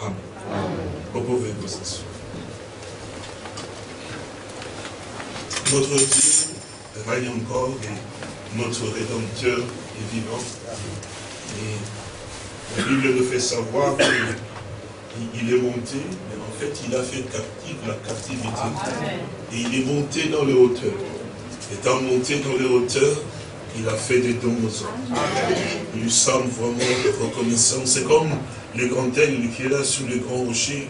Amen. Vous pouvez vous asseoir. Notre Dieu règne encore et notre Rédempteur est vivant. Et la Bible nous fait savoir qu'il est monté, mais en fait il a fait captive la captivité. Amen. Et il est monté dans les hauteurs. Étant monté dans les hauteurs, il a fait des dons aux hommes. Amen. Nous sommes vraiment reconnaissants. C'est comme le grand aigle qui est là sur le grand rocher,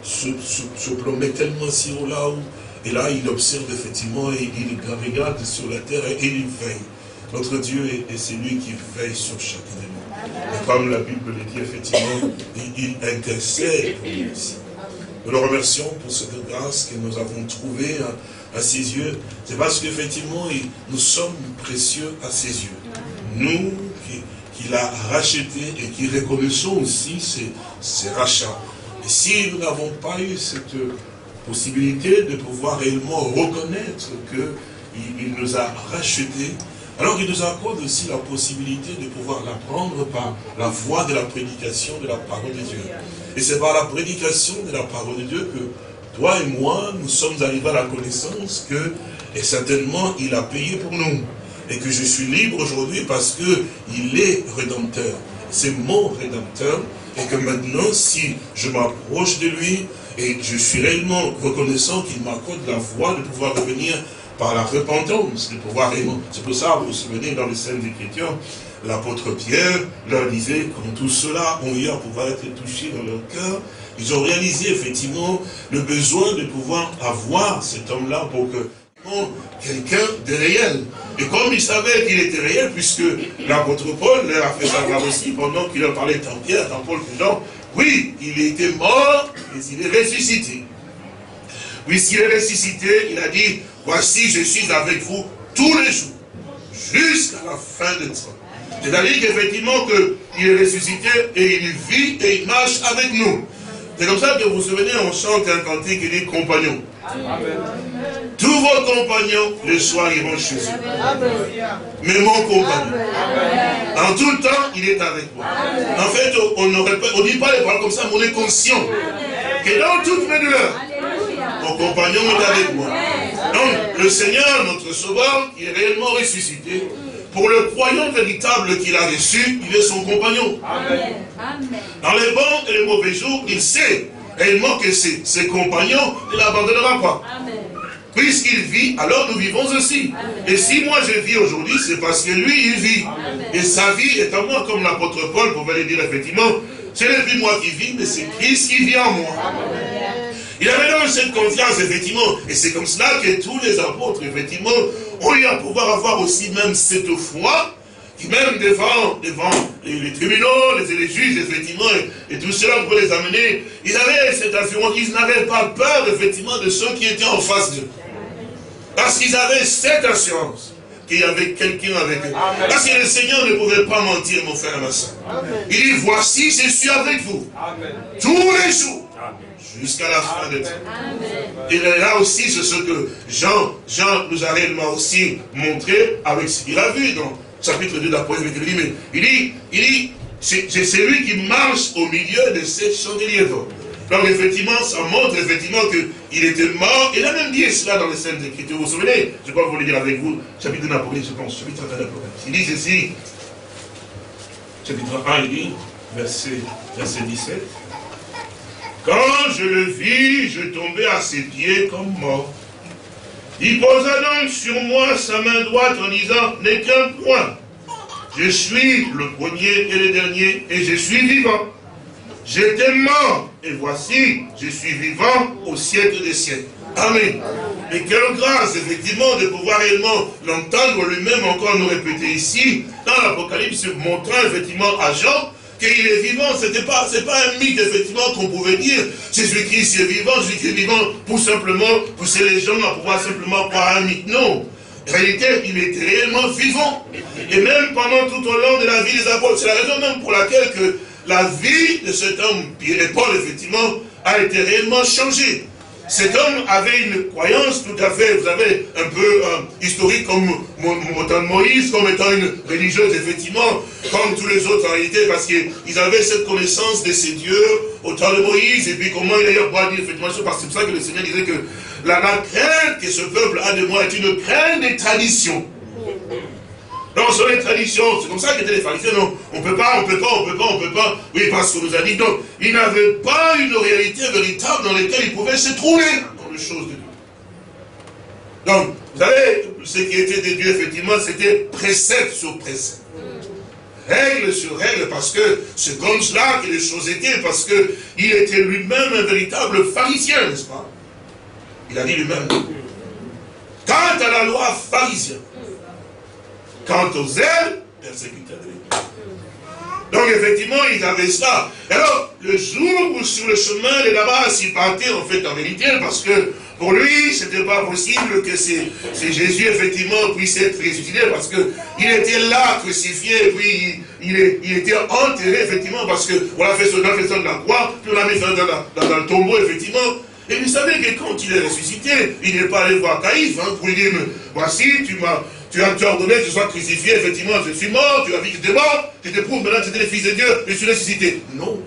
se plombait tellement si haut là-haut. Et là, il observe effectivement et il regarde sur la terre et il veille. Notre Dieu est celui qui veille sur chacun de nous. Et comme la Bible le dit, effectivement, il intercède pour nous aussi. Nous le remercions pour cette grâce que nous avons trouvée à ses yeux. C'est parce qu'effectivement, nous sommes précieux à ses yeux. Nous, qu'il a rachetés et qui reconnaissons aussi ces rachats. Et si nous n'avons pas eu cette possibilité de pouvoir réellement reconnaître qu'il nous a rachetés, alors il nous accorde aussi la possibilité de pouvoir l'apprendre par la voie de la prédication de la parole de Dieu. Et c'est par la prédication de la parole de Dieu que toi et moi, nous sommes arrivés à la connaissance que, et certainement, il a payé pour nous. Et que je suis libre aujourd'hui parce qu'il est rédempteur. C'est mon rédempteur. Et que maintenant, si je m'approche de lui, et je suis réellement reconnaissant qu'il m'accorde la voie de pouvoir revenir par la repentance, de pouvoir réellement. C'est pour ça, vous vous souvenez, dans les Saintes Écritures, l'apôtre Pierre leur disait, quand tous ceux-là ont eu à pouvoir être touchés dans leur cœur, ils ont réalisé effectivement le besoin de pouvoir avoir cet homme-là pour que quelqu'un de réel. Et comme ils savaient qu'il était réel, puisque l'apôtre Paul leur a fait savoir aussi, pendant qu'il leur parlait en Pierre, en Paul, non, oui, il était mort, mais il est ressuscité. Puisqu'il est ressuscité, il a dit, voici, je suis avec vous tous les jours, jusqu'à la fin de temps. C'est-à-dire qu'effectivement, il est ressuscité et il vit et il marche avec nous. C'est comme ça que vous vous souvenez, on chante un cantique qui dit compagnon. Amen. Tous vos compagnons, le soir, ils vont chez eux. Mais mon compagnon, en tout le temps, il est avec moi. En fait, on ne dit pas les paroles comme ça, mais on est conscient que dans toute mes douleurs, mon compagnon est avec moi. Donc, le Seigneur, notre Sauveur, qui est réellement ressuscité, pour le croyant véritable qu'il a reçu, il est son compagnon. Amen. Dans les bons et les mauvais jours, il sait réellement que ses compagnons ne l'abandonnera pas. Amen. Puisqu'il vit, alors nous vivons aussi. Amen. Et si moi je vis aujourd'hui, c'est parce que lui, il vit. Amen. Et sa vie est en moi, comme l'apôtre Paul pouvait le dire effectivement, ce n'est plus moi qui vis, mais c'est Christ qui vit en moi. Amen. Il avait donc cette confiance, effectivement, et c'est comme cela que tous les apôtres, effectivement, ont eu à pouvoir avoir aussi même cette foi, qui même devant les tribunaux, les juges, effectivement, et tout cela pour les amener, ils avaient cette assurance, ils n'avaient pas peur, effectivement, de ceux qui étaient en face d'eux. Parce qu'ils avaient cette assurance qu'il y avait quelqu'un avec eux. Amen. Parce que le Seigneur ne pouvait pas mentir, mon frère et ma soeur. Il dit, voici, je suis avec vous. Amen. Tous les jours. Jusqu'à la fin de temps. Et là aussi, c'est ce que Jean nous a réellement aussi montré avec ce qu'il a vu dans le chapitre 2 d'Apocalypse. Il dit, c'est celui qui marche au milieu de ces chandeliers d'or. Donc effectivement, ça montre effectivement qu'il était mort. Il a même dit cela dans les Saintes Écritures. Vous vous souvenez? Je crois que vous le dire avec vous. Chapitre 1 d'Apocalypse, je pense. Chapitre 1 d'Apocalypse. Il dit ceci. Chapitre 1, il dit, verset 17. Quand je le vis, je tombais à ses pieds comme mort. Il posa donc sur moi sa main droite en disant, n'aie qu'un point. Je suis le premier et le dernier, et je suis vivant. J'étais mort, et voici, je suis vivant au siècle des siècles. Amen. Et quelle grâce, effectivement, de pouvoir réellement l'entendre lui-même encore nous répéter ici, dans l'Apocalypse, montrant effectivement à Jean, qu'il est vivant, c'est pas un mythe, effectivement, qu'on pouvait dire, Jésus-Christ est vivant, Jésus-Christ est vivant, pour simplement pousser les gens à pouvoir simplement croire un mythe. Non. En réalité, il était réellement vivant. Et même pendant tout au long de la vie des apôtres, c'est la raison même pour laquelle que la vie de cet homme, Pierre et Paul, effectivement, a été réellement changée. Cet homme avait une croyance tout à fait, vous savez, un peu historique comme autant de Moïse, comme étant une religieuse, effectivement, comme tous les autres en réalité, parce qu'ils avaient cette connaissance de ces dieux au temps de Moïse, et puis comment il a pouvoir dire, effectivement, parce que c'est pour ça que le Seigneur disait que la crainte que ce peuple a de moi est une crainte des traditions. Non, sur les traditions, c'est comme ça qu'étaient les pharisiens, non, on peut pas, oui, parce qu'on nous a dit, donc, ils n'avaient pas une réalité véritable dans laquelle ils pouvaient se trouver dans les choses de Dieu. Donc, vous savez, ce qui était de Dieu, effectivement, c'était précepte sur précepte. Règle sur règle, parce que c'est comme cela que les choses étaient, parce qu'il était lui-même un véritable pharisien, n'est-ce pas? Il a dit lui-même. Quant à la loi pharisienne, quant aux zèles, persécuteurs de l'Église. Donc effectivement, ils avaient cela. Alors, le jour où sur le chemin de Damas, il partait en fait en vérité, parce que pour lui, c'était pas possible que c'est Jésus, effectivement, puisse être ressuscité, parce que il était là, crucifié, et puis il était enterré, effectivement, parce que on l'a fait sur de la croix, puis on l'a mis dans le tombeau, effectivement. Et vous savez que quand il est ressuscité, il n'est pas allé voir Caïphe, pour lui dire, voici, tu as ordonné que je sois crucifié, effectivement, je suis mort, tu as vu que j'étais mort, tu te prouves maintenant que c'était le Fils de Dieu, je suis ressuscité. Non.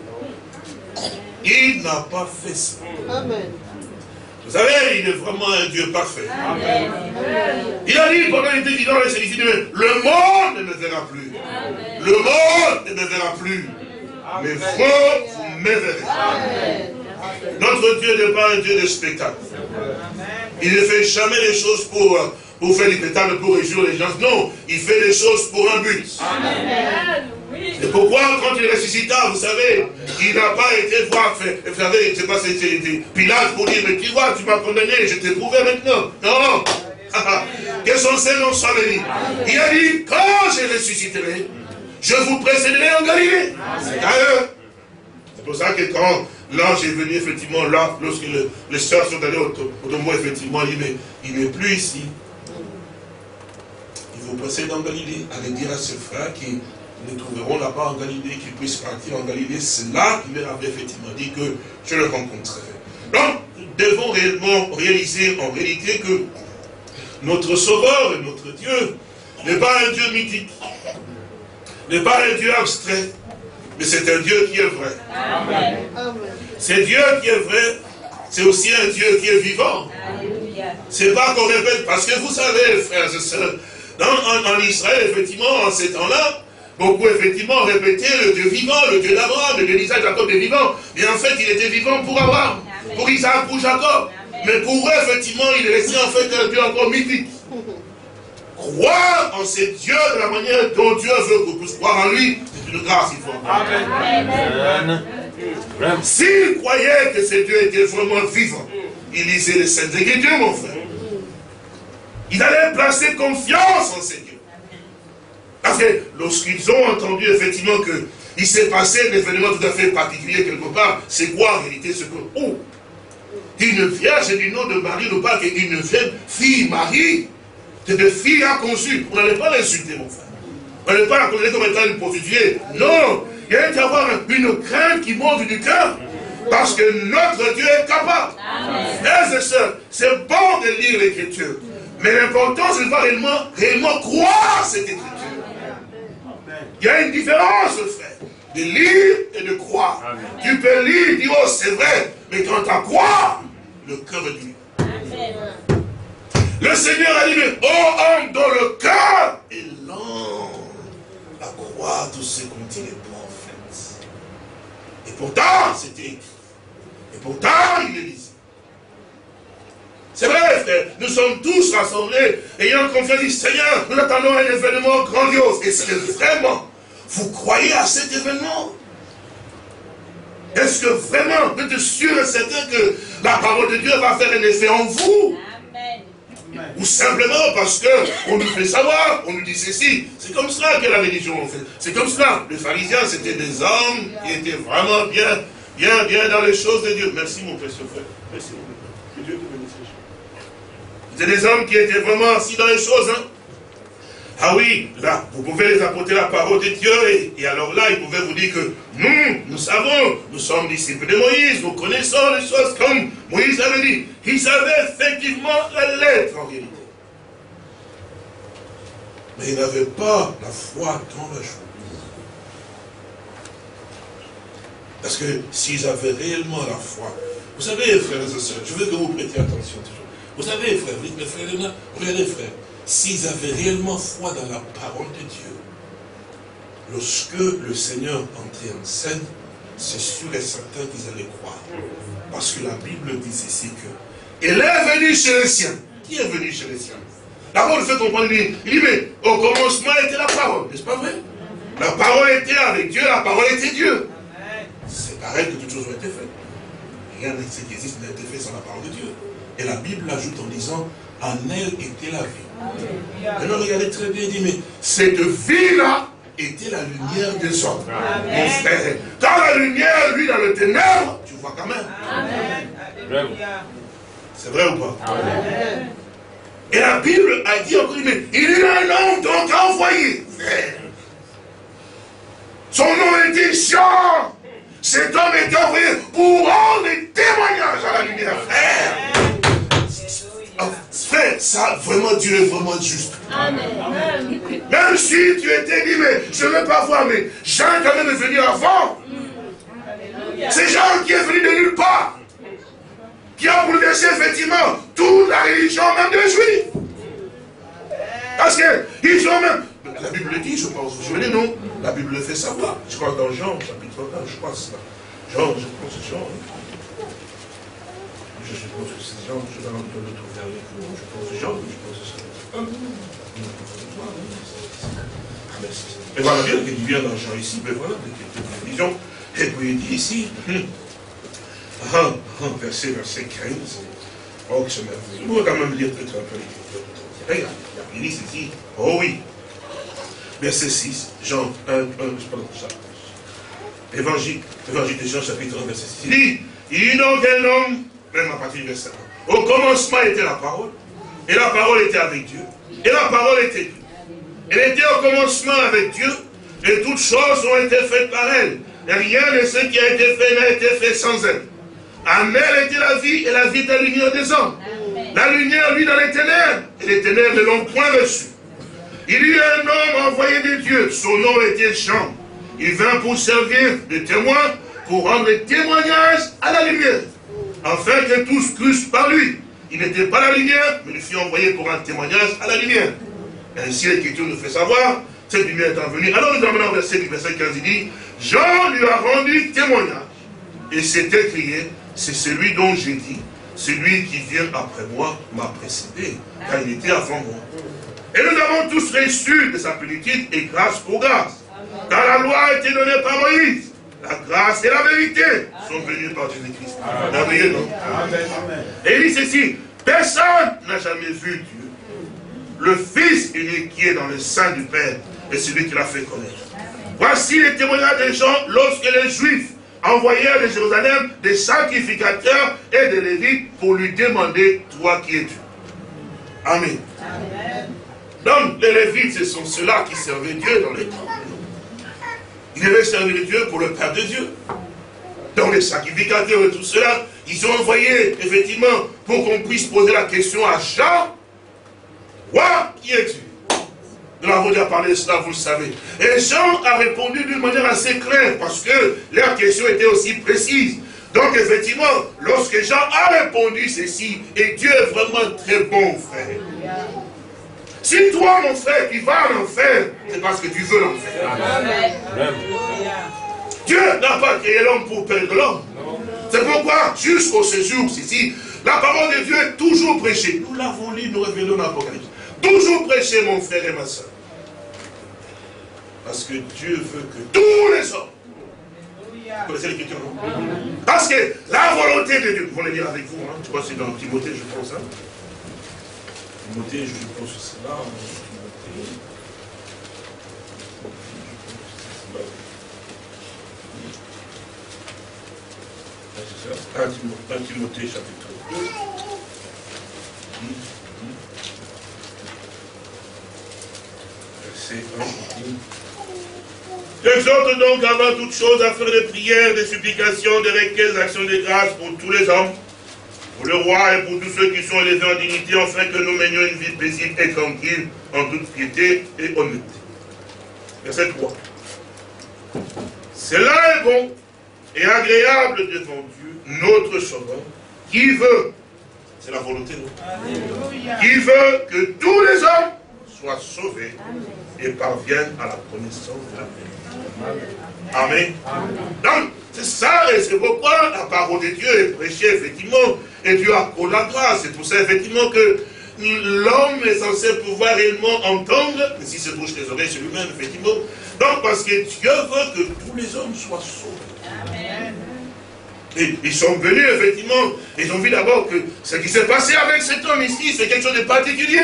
Il n'a pas fait ça. Amen. Vous savez, il est vraiment un Dieu parfait. Amen. Il a dit, pendant qu'il était vivant, le monde ne me verra plus. Amen. Le monde ne me verra plus. Amen. Mais vous me verrez. Amen. Notre Dieu n'est pas un Dieu de spectacle. Il ne fait jamais les choses pour faire des spectacles, pour réjouir les gens. Non, il fait les choses pour un but. Amen. C'est pourquoi, quand il ressuscita, vous savez, il n'a pas été voir, vous savez, je ne sais pas si c'était Pilate pour dire, mais tu vois, tu m'as condamné, je t'ai prouvé maintenant. Non. Que son Seigneur soit béni. Il a dit, quand je ressusciterai, je vous précéderai en Galilée. C'est pour ça que quand l'ange est venu, effectivement, là, lorsque les sœurs sont allées au tombeau, effectivement, il dit, mais il n'est plus ici. Il vous précède en Galilée. Allez dire à ses frères qui nous trouveront là-bas en Galilée, qu'ils puissent partir en Galilée. C'est là qu'il leur avait effectivement dit que je le rencontrerai. Donc, nous devons réellement réaliser en réalité que notre Sauveur et notre Dieu n'est pas un Dieu mythique, n'est pas un Dieu abstrait, mais c'est un Dieu qui est vrai. Amen. C'est Dieu qui est vrai, c'est aussi un Dieu qui est vivant. C'est pas qu'on répète, parce que vous savez, frères et sœurs, en Israël, effectivement, en ces temps-là, beaucoup, effectivement, répétaient le Dieu vivant, le Dieu d'Abraham, le Dieu d'Isaac, Jacob est vivant. Mais en fait, il était vivant pour Abraham, pour Isaac, pour Jacob. Mais pour eux, effectivement, il est resté en fait un Dieu encore mythique. Croire en ces dieux de la manière dont Dieu veut qu'on puisse croire en lui, c'est une grâce, il faut en croire. Amen. S'il croyait que ces dieux étaient vraiment vivants, il lisait les Saintes Écritures, mon frère. Ils allaient placer confiance en ces dieux. Parce que lorsqu'ils ont entendu effectivement qu'il s'est passé un événement tout à fait particulier quelque part, c'est quoi en réalité ce que... Oh, une vierge du nom de Marie, ne pas qu'une vierge fille Marie, cette fille a conçu. On n'allait pas l'insulter, mon frère. On n'allait pas la considérer comme étant une prostituée. Non, il y a d'y avoir une crainte qui monte du cœur. Parce que notre Dieu est capable. Frères et sœurs, c'est bon de lire l'Écriture. Mais l'important, c'est de voir réellement croire cette Écriture. Il y a une différence, frère, de lire et de croire. Amen. Tu peux lire, dire, oh, c'est vrai, mais quand tu crois, le cœur est dur. Le Seigneur a dit, mais oh homme dont le cœur est lent à croire tout ce qu'on dit n'est pas en fait. Et pourtant, c'était écrit. Et pourtant, il est ici. C'est vrai, frère, nous sommes tous rassemblés, ayant confiance du Seigneur, nous attendons un événement grandiose. Et c'est vraiment, vous croyez à cet événement? Est-ce que vraiment, vous êtes sûr et certain que la parole de Dieu va faire un effet en vous? Amen. Ou simplement parce qu'on nous fait savoir, on nous dit ceci. C'est comme cela que la religion en fait. C'est comme cela. Les pharisiens, c'était des hommes qui étaient vraiment bien dans les choses de Dieu. Merci mon précieux frère. Merci mon frère. Que Dieu te bénisse. C'était des hommes qui étaient vraiment assis dans les choses. Ah oui, là, vous pouvez les apporter la parole de Dieu, et alors là, ils pouvaient vous dire que nous savons, nous sommes disciples de Moïse, nous connaissons les choses comme Moïse avait dit. Ils avaient effectivement la lettre en réalité. Mais ils n'avaient pas la foi dans la chose. Parce que s'ils avaient réellement la foi, vous savez, frères et sœurs, je veux que vous prêtiez attention toujours. Vous savez, frères, mes frères, regardez, frères, s'ils avaient réellement foi dans la parole de Dieu, lorsque le Seigneur entrait en scène, c'est sûr et certain qu'ils allaient croire. Parce que la Bible dit ceci que elle est venue chez les siens. Qui est venu chez les siens? D'abord, il fait comprendre, il dit, mais au commencement était la parole, n'est-ce pas vrai? La parole était avec Dieu, la parole était Dieu. C'est pareil que toutes choses ont été faites. Rien de ce qui existe n'a été fait sans la parole de Dieu. Et la Bible ajoute en disant, en elle était la vie. Maintenant, regardez très bien, il dit, mais cette vie-là était la lumière des hommes. Mon frère, dans la lumière, lui, dans le ténèbre, tu vois quand même. C'est vrai ou pas? Amen. Et la Bible a dit encore, mais il y a un homme donc envoyé. Son nom était Jean. Cet homme est envoyé pour rendre des témoignages à la lumière. Frère, ça, vraiment, Dieu est vraiment juste. Amen. Même si tu étais dit, mais je ne veux pas voir, mais Jean quand même est venu avant. C'est Jean qui est venu de nulle part. Qui a bouleversé effectivement toute la religion même des Juifs. Parce qu'ils ont même... La Bible le dit, je pense, vous vous souvenez, non? La Bible le fait savoir. Je crois dans Jean, chapitre 1, je crois c'est ça. Jean, je pense que c'est Jean. Je suppose que c'est Jean, je vais le trouver avec vous. Je pense que c'est Jean, je pense que c'est ça. Mais voilà bien qu'il vient dans Jean ici, mais voilà, quelques visions. Et puis il dit ici, verset 15, oh que c'est merveilleux. On va quand même lire peut-être un peu les regarde, il dit ceci, oh oui. Verset 6, Jean 1, pardon, ça. Évangile de Jean, chapitre 1, verset 6. Il dit donc un homme, même à partir du verset 1. Au commencement était la parole, et la parole était avec Dieu, et la parole était Dieu. Elle était au commencement avec Dieu, et toutes choses ont été faites par elle. Et rien de ce qui a été fait n'a été fait sans elle. En elle était la vie, et la vie était la lumière des hommes. La lumière, lui, dans les ténèbres, et les ténèbres ne l'ont point reçue. Il y eut un homme envoyé de Dieu, son nom était Jean. Il vint pour servir de témoin, pour rendre témoignage à la lumière, afin que tous crussent par lui. Il n'était pas la lumière, mais il fut envoyé pour rendre témoignage à la lumière. Ainsi l'Écriture nous fait savoir, cette lumière est venue. Alors nous amenons au verset 15, il dit, Jean lui a rendu témoignage, et s'est écrié, c'est celui dont j'ai dit, celui qui vient après moi m'a précédé, car il était avant moi. Et nous avons tous reçu de sa plénitude et grâce pour grâce. Car la loi a été donnée par Moïse. La grâce et la vérité sont venues par Jésus-Christ. Merveilleux, non? Et il dit ceci, personne n'a jamais vu Dieu. Le Fils unique qui est dans le sein du Père est celui qui l'a fait connaître. Voici les témoignages des gens lorsque les Juifs envoyèrent de Jérusalem des sacrificateurs et des Lévites pour lui demander, toi qui es-tu? Amen. Donc, les Lévites, ce sont ceux-là qui servaient Dieu dans les temps. Ils devaient servir Dieu pour le Père de Dieu. Donc, les sacrificateurs et tout cela, ils ont envoyé, effectivement, pour qu'on puisse poser la question à Jean. Toi, qui es-tu? Nous l'avons déjà parlé de cela, vous le savez. Et Jean a répondu d'une manière assez claire, parce que leur question était aussi précise. Donc, effectivement, lorsque Jean a répondu ceci, et Dieu est vraiment très bon, frère. Si toi, mon frère, tu vas en enfer, c'est parce que tu veux l'enfer. Dieu n'a pas créé l'homme pour perdre l'homme. C'est pourquoi, jusqu'au séjour, ici, la parole de Dieu est toujours prêchée. Nous l'avons lu, nous révélons l'Apocalypse. Toujours prêchée, mon frère et ma soeur. Parce que Dieu veut que tous les hommes. Vous connaissez l'écriture, non? Parce que la volonté de Dieu, vous le dire avec vous, hein, je crois que c'est dans Timothée, je pense. Hein. Timothée, je pense que c'est là. C'est ça. 1 Timothée, chapitre 2. verset 1. J'exhorte donc avant toute chose à faire des prières, des supplications, des requêtes, des actions de grâce pour tous les hommes, pour le roi et pour tous ceux qui sont élevés en dignité, afin que nous menions une vie paisible et tranquille, en toute piété et honnêteté. Verset 3. Cela est bon et agréable devant Dieu, notre Sauveur, qui veut, c'est la volonté de Dieu, qui veut que tous les hommes soient sauvés et parviennent à la connaissance de la vérité. Amen. Donc, c'est ça, et c'est pourquoi la parole de Dieu est prêchée, effectivement, et Dieu accorde la grâce. C'est pour ça, effectivement, que l'homme est censé pouvoir réellement entendre, mais si se touche les oreilles sur lui-même, effectivement. Donc, parce que Dieu veut que tous les hommes soient sauvés. Amen. Et ils sont venus, effectivement, ils ont vu d'abord que ce qui s'est passé avec cet homme ici, c'est quelque chose de particulier.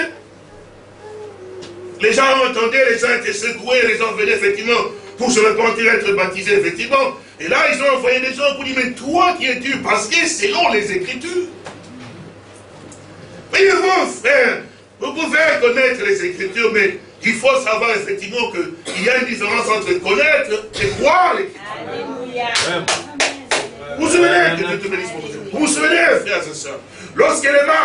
Les gens entendaient, les gens étaient secoués, les gens venaient, effectivement, pour se repentir, être baptisés, effectivement. Et là, ils ont envoyé des gens pour dire, mais toi qui es-tu? Parce que selon les Écritures. Voyez-vous, frère, vous pouvez connaître les Écritures, mais il faut savoir, effectivement, qu'il y a une différence entre connaître et croire l'Écriture. Alléluia. Vous vous souvenez, vous vous souvenez, frères et sœurs, lorsque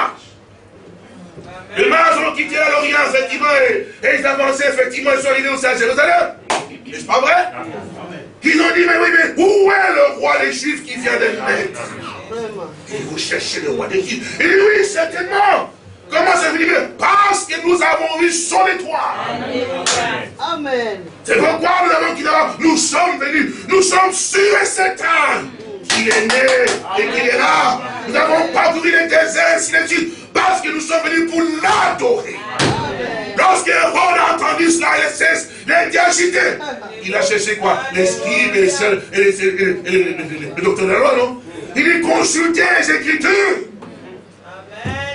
les mages ont quitté l'Orient, effectivement, et ils avançaient, effectivement, ils sont arrivés aussi à Jérusalem. N'est-ce pas vrai? Ils ont dit, mais oui, mais où est le roi des Juifs qui vient de naître? Et vous cherchez le roi des Juifs. Et oui, certainement. Comment ça veut dire? Parce que nous avons vu son étoile. Amen. C'est pourquoi nous avons quitté l'Orient. Nous sommes venus. Nous sommes sûrs et certains qu'il est né et qu'il est là. Nous avons parcouru les déserts, parce que nous sommes venus pour l'adorer. Lorsque Hérode a entendu cela, il a été agité. Il a cherché quoi? Les scribes et le docteur de la loi, non? Il a consulté les Écritures. Amen.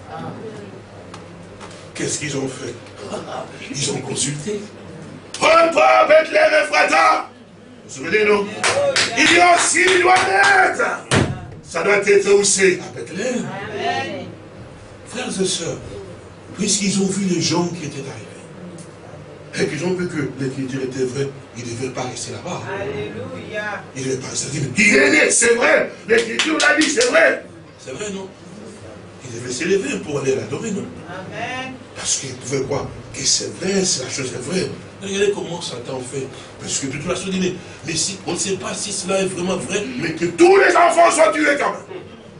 Qu'est-ce qu'ils ont fait? Ils ont consulté. Repas, Bethléem, Ephrata. Vous vous souvenez, non? Il dit aussi, il doit être. Ça doit être où c'est? À Bethléem. Amen. Frères et sœurs, puisqu'ils ont vu les gens qui étaient arrivés, et qu'ils ont vu que l'écriture était vraie, ils ne devaient pas rester là-bas. Alléluia. Ils ne devaient pas rester là-bas. Il est né, c'est vrai. L'écriture l'a dit, c'est vrai. C'est vrai, non? Ils devaient s'élever pour aller l'adorer, non? Amen. Parce qu'ils pouvaient croire que c'est vrai, c'est la chose est vraie. Regardez comment Satan fait. Parce que toute la chose dit, mais si, on ne sait pas si cela est vraiment vrai, mais que tous les enfants soient tués quand même.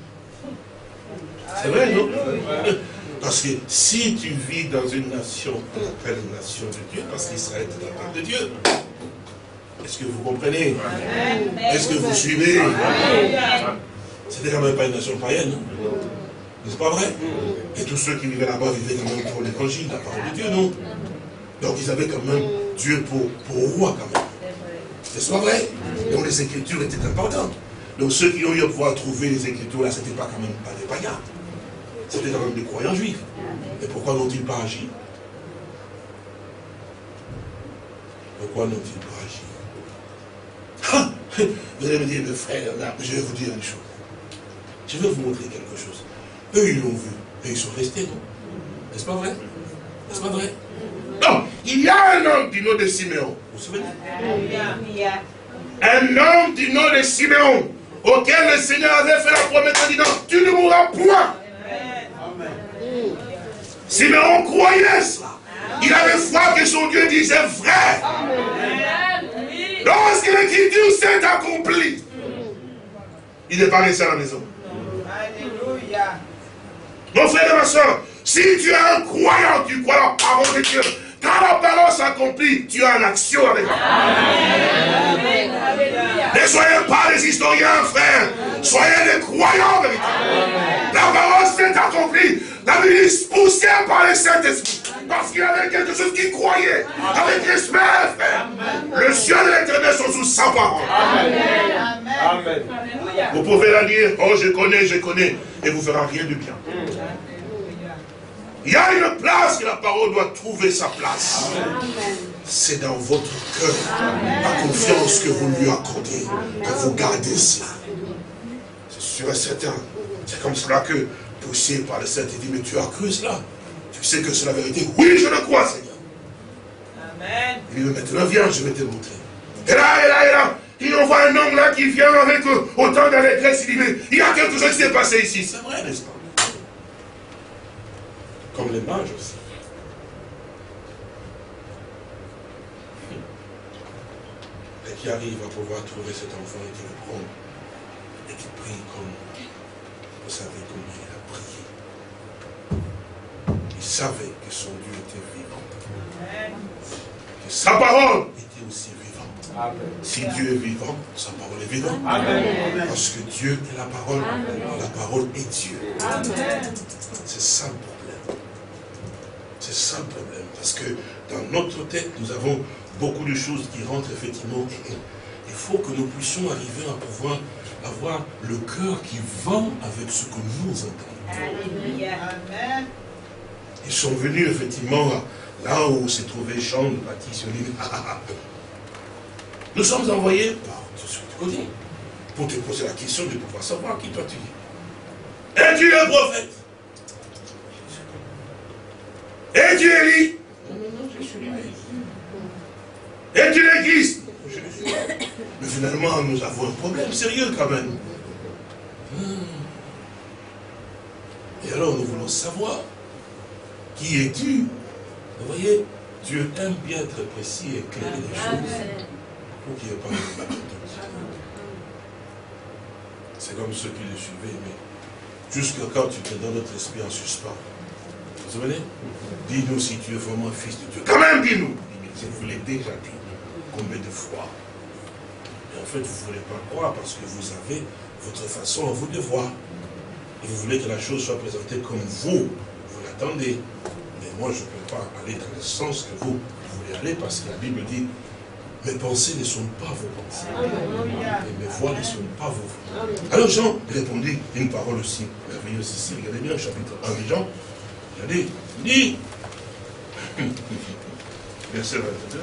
C'est vrai, non? Parce que si tu vis dans une nation, appelle une nation de Dieu, parce qu'Israël est la part de Dieu. Est-ce que vous comprenez? Est-ce que vous suivez? C'était quand même pas une nation païenne, non? N'est-ce pas vrai? Et tous ceux qui vivaient là-bas vivaient quand même pour l'évangile, la parole de Dieu, non? Donc ils avaient quand même Dieu pour roi quand même. N'est-ce pas vrai? Donc les Écritures étaient importantes. Donc ceux qui ont eu à pouvoir trouver les Écritures là, c'était pas quand même pas des païens. C'était quand même des croyants juifs. Et pourquoi n'ont-ils pas agi? Pourquoi n'ont-ils pas agi? Ah, vous allez me dire, mes frères, là, je vais vous dire une chose. Je vais vous montrer quelque chose. Eux, ils l'ont vu. Et ils sont restés, non? N'est-ce pas vrai? N'est-ce pas vrai? Non, il y a un homme du nom de Siméon. Vous vous souvenez? Un homme du nom de Siméon, auquel le Seigneur avait fait la promesse en disant, tu ne mourras point. Siméon croyait cela. Il avait foi que son Dieu disait vrai. Lorsque l'écriture s'est accomplie, il n'est pas resté à la maison. Alléluia. Mon frère et ma soeur, si tu es un croyant, tu crois la parole de Dieu. Quand la parole s'accomplit, tu as une action avec la parole. Ne soyez pas des historiens, frères. Soyez des croyants véritables. La parole s'est accomplie. La ministre poussée par le Saint-Esprit. Parce qu'il y avait quelque chose qui croyait. Avec respect, frère. Le ciel et l'éternel sont sous sa parole. Amen. Vous pouvez la dire, oh je connais, et vous ne ferez rien de bien. Il y a une place que la parole doit trouver sa place. C'est dans votre cœur, la confiance que vous lui accordez, que vous gardez cela. C'est sûr et certain. C'est comme cela que, poussé par le Saint, il dit, mais tu as cru cela? Tu sais que c'est la vérité? Oui, je le crois, Seigneur. Il dit, maintenant viens, je vais te montrer. Et là, il envoie un homme là qui vient avec autant d'allégresse. Il dit, mais il y a quelque chose qui s'est passé ici. C'est vrai, n'est-ce pas? Comme les mages aussi. Et qui arrive à pouvoir trouver cet enfant et qui le prend et qui prie comme, vous savez combien il a prié. Il savait que son Dieu était vivant. Que sa parole était aussi vivante. Amen. Si Dieu est vivant, sa parole est vivante. Amen. Parce que Dieu est la parole. Amen. La parole est Dieu. C'est ça le problème. C'est ça le problème. Parce que dans notre tête, nous avons beaucoup de choses qui rentrent effectivement. Il faut que nous puissions arriver à pouvoir avoir le cœur qui va avec ce que nous entendons. Alléluia. Amen. Ils sont venus effectivement là où s'est trouvé Jean le Baptiste. Nous sommes envoyés par tout ce que tu connais pour te poser la question de pouvoir savoir qui toi tu es. Es-tu le prophète? Es-tu Élie? Non, je suis là. Es-tu le Christ? Je suis là. Mais finalement, nous avons un problème sérieux quand même. Et alors, nous voulons savoir qui es-tu? Vous voyez, Dieu aime bien être précis et éclairer les choses pour qu'il n'y ait pas de doute. C'est comme ceux qui le suivaient, mais jusqu'à quand tu te donnes notre esprit en suspens. Vous vous souvenez? Dis-nous si tu es vraiment fils de Dieu. Quand même, dis-nous. Je vous l'ai déjà dit. Combien de fois? Et en fait, vous ne voulez pas croire parce que vous avez votre façon à vous de voir. Et vous voulez que la chose soit présentée comme vous l'attendez. Mais moi, je ne peux pas aller dans le sens que vous voulez aller parce que la Bible dit mes pensées ne sont pas vos pensées. Et mes voix ne sont pas vos voix. Alors Jean répondit une parole aussi merveilleuse ici. Regardez bien le chapitre 1 de Jean. Regardez, il dit, verset 22.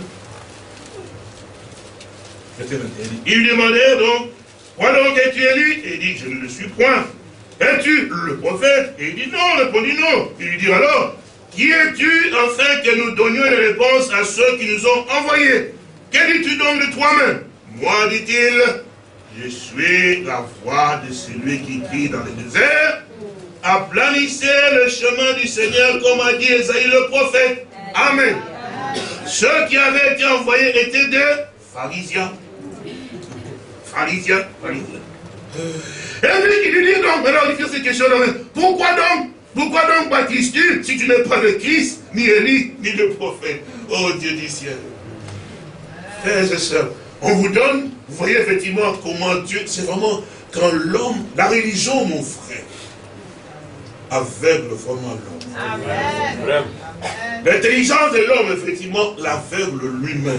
Ils lui demandèrent donc, quoi donc es-tu Élie? Et il dit, je ne le suis point. Es-tu le prophète? Et il dit non, répondit non. Il lui dit alors, qui es-tu afin que nous donnions une réponse à ceux qui nous ont envoyés? Que dis-tu donc de toi-même? Moi, dit-il, je suis la voix de celui qui crie dans le désert. Aplanissez le chemin du Seigneur, comme a dit Ésaïe le prophète. Amen. Ceux qui avaient été envoyés étaient des pharisiens. Pharisiens. Et lui, il lui dit donc, alors il fait cette question, pourquoi donc baptises-tu si tu n'es pas le Christ, ni Élie, ni le prophète? Oh Dieu du ciel. Frères et sœurs, on vous donne, vous voyez effectivement comment Dieu, c'est vraiment quand l'homme, la religion, mon frère, aveugle vraiment l'homme. Amen. L'intelligence de l'homme, effectivement, l'aveugle lui-même.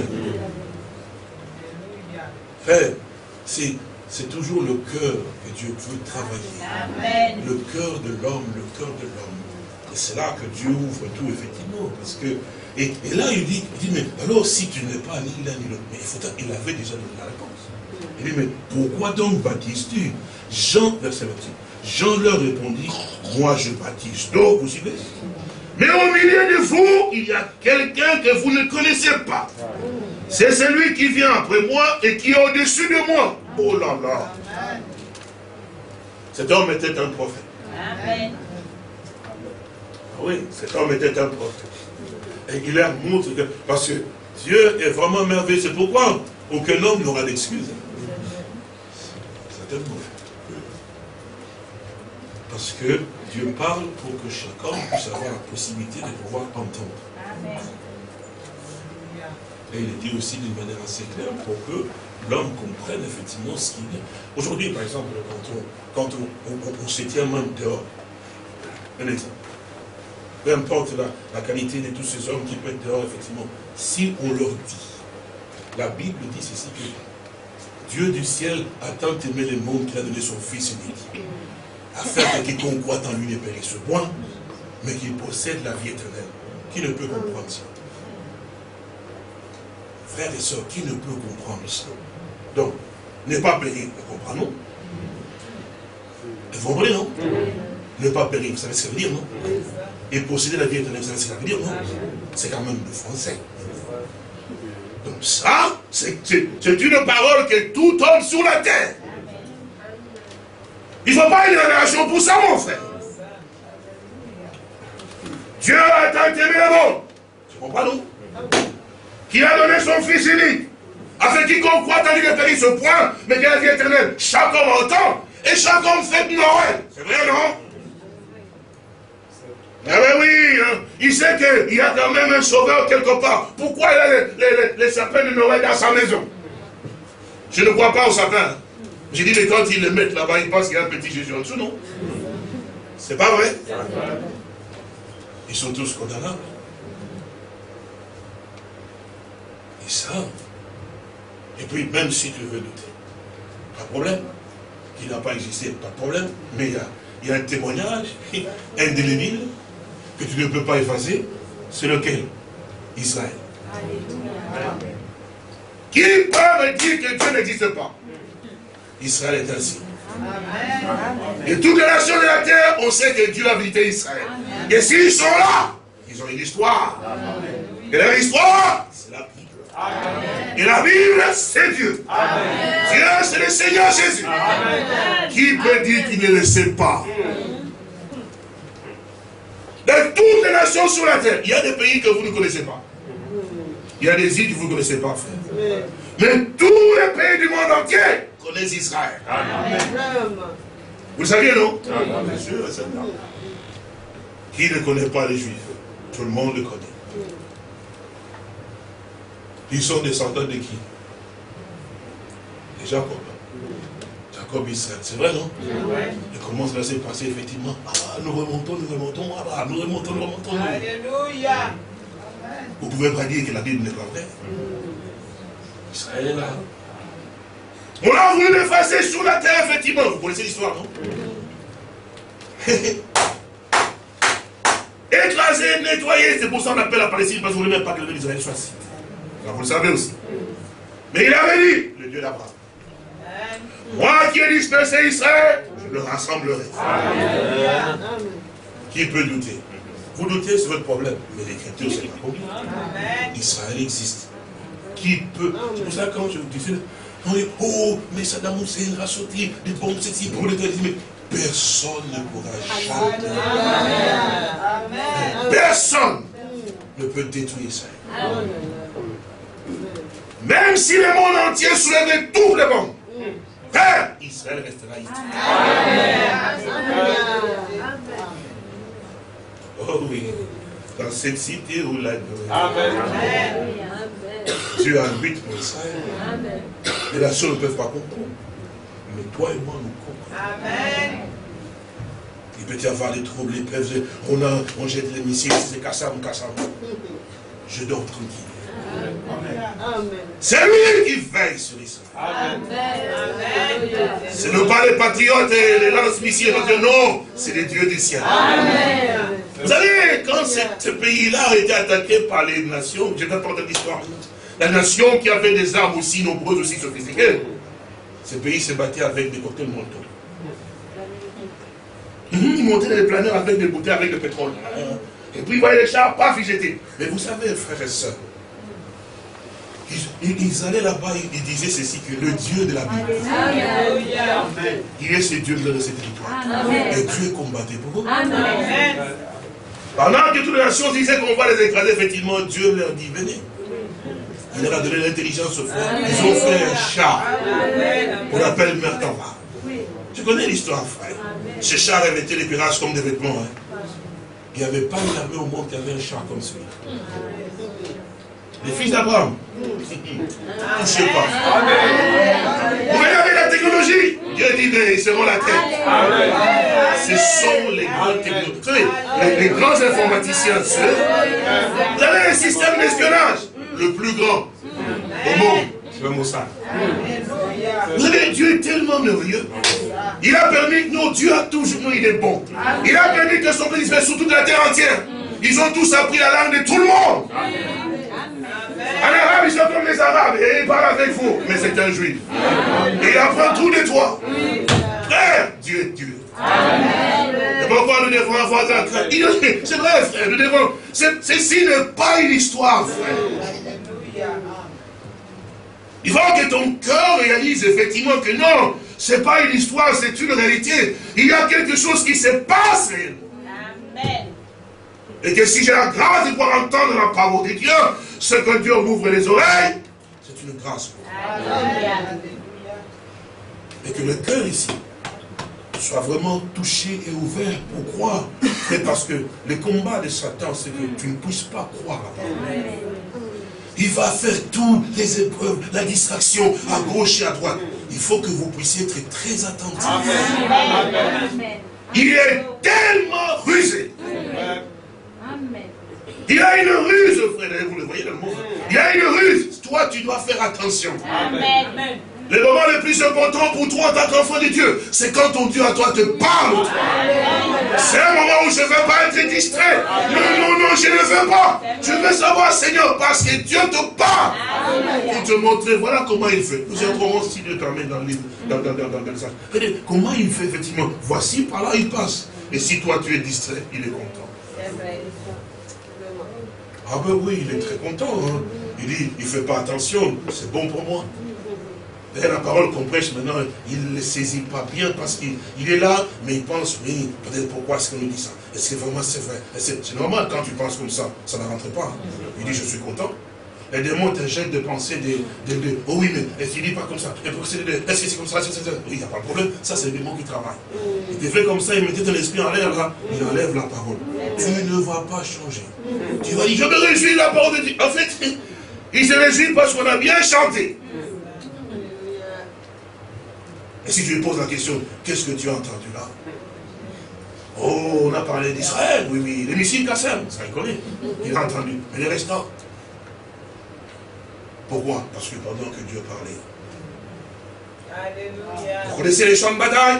Frère, c'est toujours le cœur que Dieu veut travailler. Amen. Le cœur de l'homme, le cœur de l'homme. Et c'est là que Dieu ouvre tout, effectivement. Parce que, et là, il dit, mais alors si tu n'es pas ni l'un ni l'autre, mais il avait déjà donné la réponse. Il dit, mais pourquoi donc baptises-tu? Jean, verset 28, Jean leur répondit, moi je baptise d'eau, vous suivez? Mais au milieu de vous, il y a quelqu'un que vous ne connaissez pas. C'est celui qui vient après moi et qui est au-dessus de moi. Oh là là. Cet homme était un prophète. Amen. Oui, cet homme était un prophète. Et il leur montre que, parce que Dieu est vraiment merveilleux. C'est pourquoi aucun homme n'aura d'excuses. C'est un prophète. Parce que Dieu parle pour que chacun puisse avoir la possibilité de pouvoir entendre. Amen. Et il est dit aussi d'une manière assez claire pour que l'homme comprenne effectivement ce qu'il est. Aujourd'hui, par exemple, quand on se tient même dehors, un exemple, peu importe la qualité de tous ces hommes qui peuvent être dehors, effectivement, si on leur dit, la Bible dit ceci que Dieu du ciel a tant aimé le monde qu'il a donné son Fils unique, afin que quiconque croit en lui ne périsse point, mais qu'il possède la vie éternelle. Qui ne peut comprendre ça? Frères et sœurs, qui ne peut comprendre ça? Donc, ne pas périr, vous comprenez, non? Vous comprenez, non? Ne pas périr, vous savez ce que ça veut dire, non? Et posséder la vie éternelle, vous savez ce que ça veut dire, non? C'est quand même le français. ça, c'est une parole que tout homme sur la terre. Il ne faut pas une révélation pour ça, mon frère. Dieu a tant aimé le monde. Tu comprends, non? Qui a donné son Fils unique, afin quiconque croit en lui ne périsse ce point, mais qu'il y a la vie éternelle. Chaque homme entend, et chaque homme fête Noël. C'est vrai, non? Ah ben oui, hein. Il sait qu'il y a quand même un sauveur quelque part. Pourquoi il a les sapins de Noël dans sa maison? Je ne crois pas au sapin. J'ai dit, mais quand ils le mettent là-bas, ils pensent qu'il y a un petit Jésus en dessous, non? C'est pas vrai? Ils sont tous condamnables. Ils savent. Et puis, même si tu veux douter, pas de problème. Il n'a pas existé, pas de problème. Mais il y a un témoignage indélébile que tu ne peux pas effacer. C'est lequel? Israël. Qui peut me dire que Dieu n'existe pas? Israël est ainsi. Et toutes les nations de la terre, on sait que Dieu a visité Israël. Et s'ils sont là, ils ont une histoire. Et leur histoire, c'est la Bible. Et la Bible, c'est Dieu. Dieu, c'est le Seigneur Jésus. Qui peut dire qu'il ne le sait pas? Dans toutes les nations sur la terre, il y a des pays que vous ne connaissez pas. Il y a des îles que vous ne connaissez pas, frère. Mais tous les pays du monde entier connaissent Israël. Vous le saviez, non? Bien sûr, c'est ça. Qui ne connaît pas les Juifs? Tout le monde le connaît. Ils sont descendants de qui? De Jacob. Jacob Israël. C'est vrai, non? Et comment cela s'est passé, effectivement? Ah, nous remontons. Ah, nous remontons. Alléluia. Vous ne pouvez pas dire que la Bible n'est pas vraie. Israël est là. On a voulu l'effacer sur la terre, effectivement. Vous connaissez l'histoire, non? Écraser, nettoyer. C'est pour ça qu'on appelle la Palestine, parce qu'on ne voulait même pas que le d'Israël soit cité. Vous le savez aussi. Mais il avait dit, le Dieu d'Abraham, moi qui ai dispersé Israël, je le rassemblerai. Amen. Qui peut douter? Vous doutez, c'est votre problème. Mais l'écriture, c'est pas compliqué. Israël existe. Qui peut? C'est pour ça que quand je vous disais, on dit, oh, mais Saddam Hussein a sorti des bombes, c'est pour le mais personne ne pourra jamais. Personne ne peut détruire Israël. Même si le monde entier soulèverait toutes les bombes, frère, Israël restera ici. Oh oui, dans cette cité où la Dieu habite pour Israël. Les nations ne peuvent pas comprendre. Mais toi et moi, nous comprenons. Amen. Il peut y avoir des troubles, les preuves, on jette les missiles, c'est Kassam. Je dors tranquille. C'est lui qui veille sur Israël. Ce n'est pas les patriotes et les lance-missiles, non, c'est les dieux du ciel. Amen. Vous savez, quand ce pays-là a été attaqué par les nations, je vais parler de l'histoire, la nation qui avait des armes aussi nombreuses, aussi sophistiquées, ce pays se battait avec des cocktails Molotov. Ils montaient dans les planeurs avec des bouteilles, avec du pétrole. Et puis ils voyaient les chars, paf, ils jetaient. Mais vous savez, frères et sœurs, ils allaient là-bas, ils disaient ceci, que le Dieu de la Bible, il est ce Dieu de ce territoire. Et Dieu combattait pour eux. Pendant que toutes les nations disaient qu'on va les écraser, effectivement, Dieu leur dit, venez. Il leur a donné l'intelligence au frère. Ils ont fait un char qu'on appelle Merkava. Tu connais l'histoire, frère. Ce char revêtait les pirates comme des vêtements. Hein. Il n'y avait pas une armée au monde qui avait un char comme celui-là. Les fils d'Abraham. Touchez pas. Vous regardez la technologie. Dieu dit, mais ils seront la tête. Ce sont les grands technologies. Vous savez, les grands informaticiens, vous avez un système d'espionnage. Le plus grand au monde, c'est le Mossad. Vous savez, Dieu est tellement merveilleux. Il a permis que nous, Dieu a toujours, il est bon. Il a permis que son peuple se fasse sur toute la terre entière. Ils ont tous appris la langue de tout le monde. En arabe, ils sont comme les arabes et ils parlent avec vous. Mais c'est un juif. Et il apprend tout de toi. Frère, Dieu est Dieu. Et pourquoi nous devons avoir un crainte? C'est vrai, frère, nous devons. Ceci n'est pas une histoire, frère. Il faut que ton cœur réalise effectivement que non, c'est pas une histoire, c'est une réalité. Il y a quelque chose qui se passe. Amen. Et que si j'ai la grâce de pouvoir entendre la parole de Dieu, ce que Dieu m'ouvre les oreilles, c'est une grâce pour moi. Amen. Et que le cœur ici soit vraiment touché et ouvert pour croire. Mais parce que le combat de Satan, c'est que tu ne puisses pas croire la parole. Il va faire toutes les épreuves, la distraction à gauche et à droite. Il faut que vous puissiez être très attentifs. Amen. Il est tellement rusé. Amen. Il a une ruse, frère, vous le voyez dans le mot. Il a une ruse. Toi, tu dois faire attention. Amen. Le moment le plus important pour toi en tant qu'enfant de Dieu, c'est quand ton Dieu à toi te parle. C'est un moment où je ne veux pas être distrait. Non, je ne veux pas. Je veux savoir, Seigneur, parce que Dieu te parle. Pour te montrer, voilà comment il fait. Nous entrons si Dieu permet dans le livre, dans le sac. Comment il fait, effectivement. Voici, par là, il passe. Et si toi, tu es distrait, il est content. Ah ben oui, il est très content. Hein. Il dit, il ne fait pas attention, c'est bon pour moi. Et la parole qu'on prêche maintenant, il ne le saisit pas bien parce qu'il est là, mais il pense, oui, peut-être pourquoi est-ce qu'on nous dit ça? Est-ce que vraiment c'est vrai? C'est normal quand tu penses comme ça ne rentre pas. Il dit, je suis content. Les démons t'injectent de penser oh oui, mais est-ce qu'il dit pas comme ça? Est-ce que c'est comme ça? Oui, il n'y a pas de problème. Ça, c'est le démon qui travaille. Il te fait comme ça, il mettait ton esprit en l'air là, il enlève la parole. Tu ne vas pas changer. Tu vas dire, je me réjouis de la parole de Dieu. En fait, il se réjouit parce qu'on a bien chanté. Et si je lui pose la question, qu'est-ce que tu as entendu là? Oh, on a parlé d'Israël, oui, les missiles Kassem, ça il connaît. Il a entendu, mais les restants. Pourquoi? Parce que pendant que Dieu parlait. Alléluia. Vous connaissez les champs de bataille?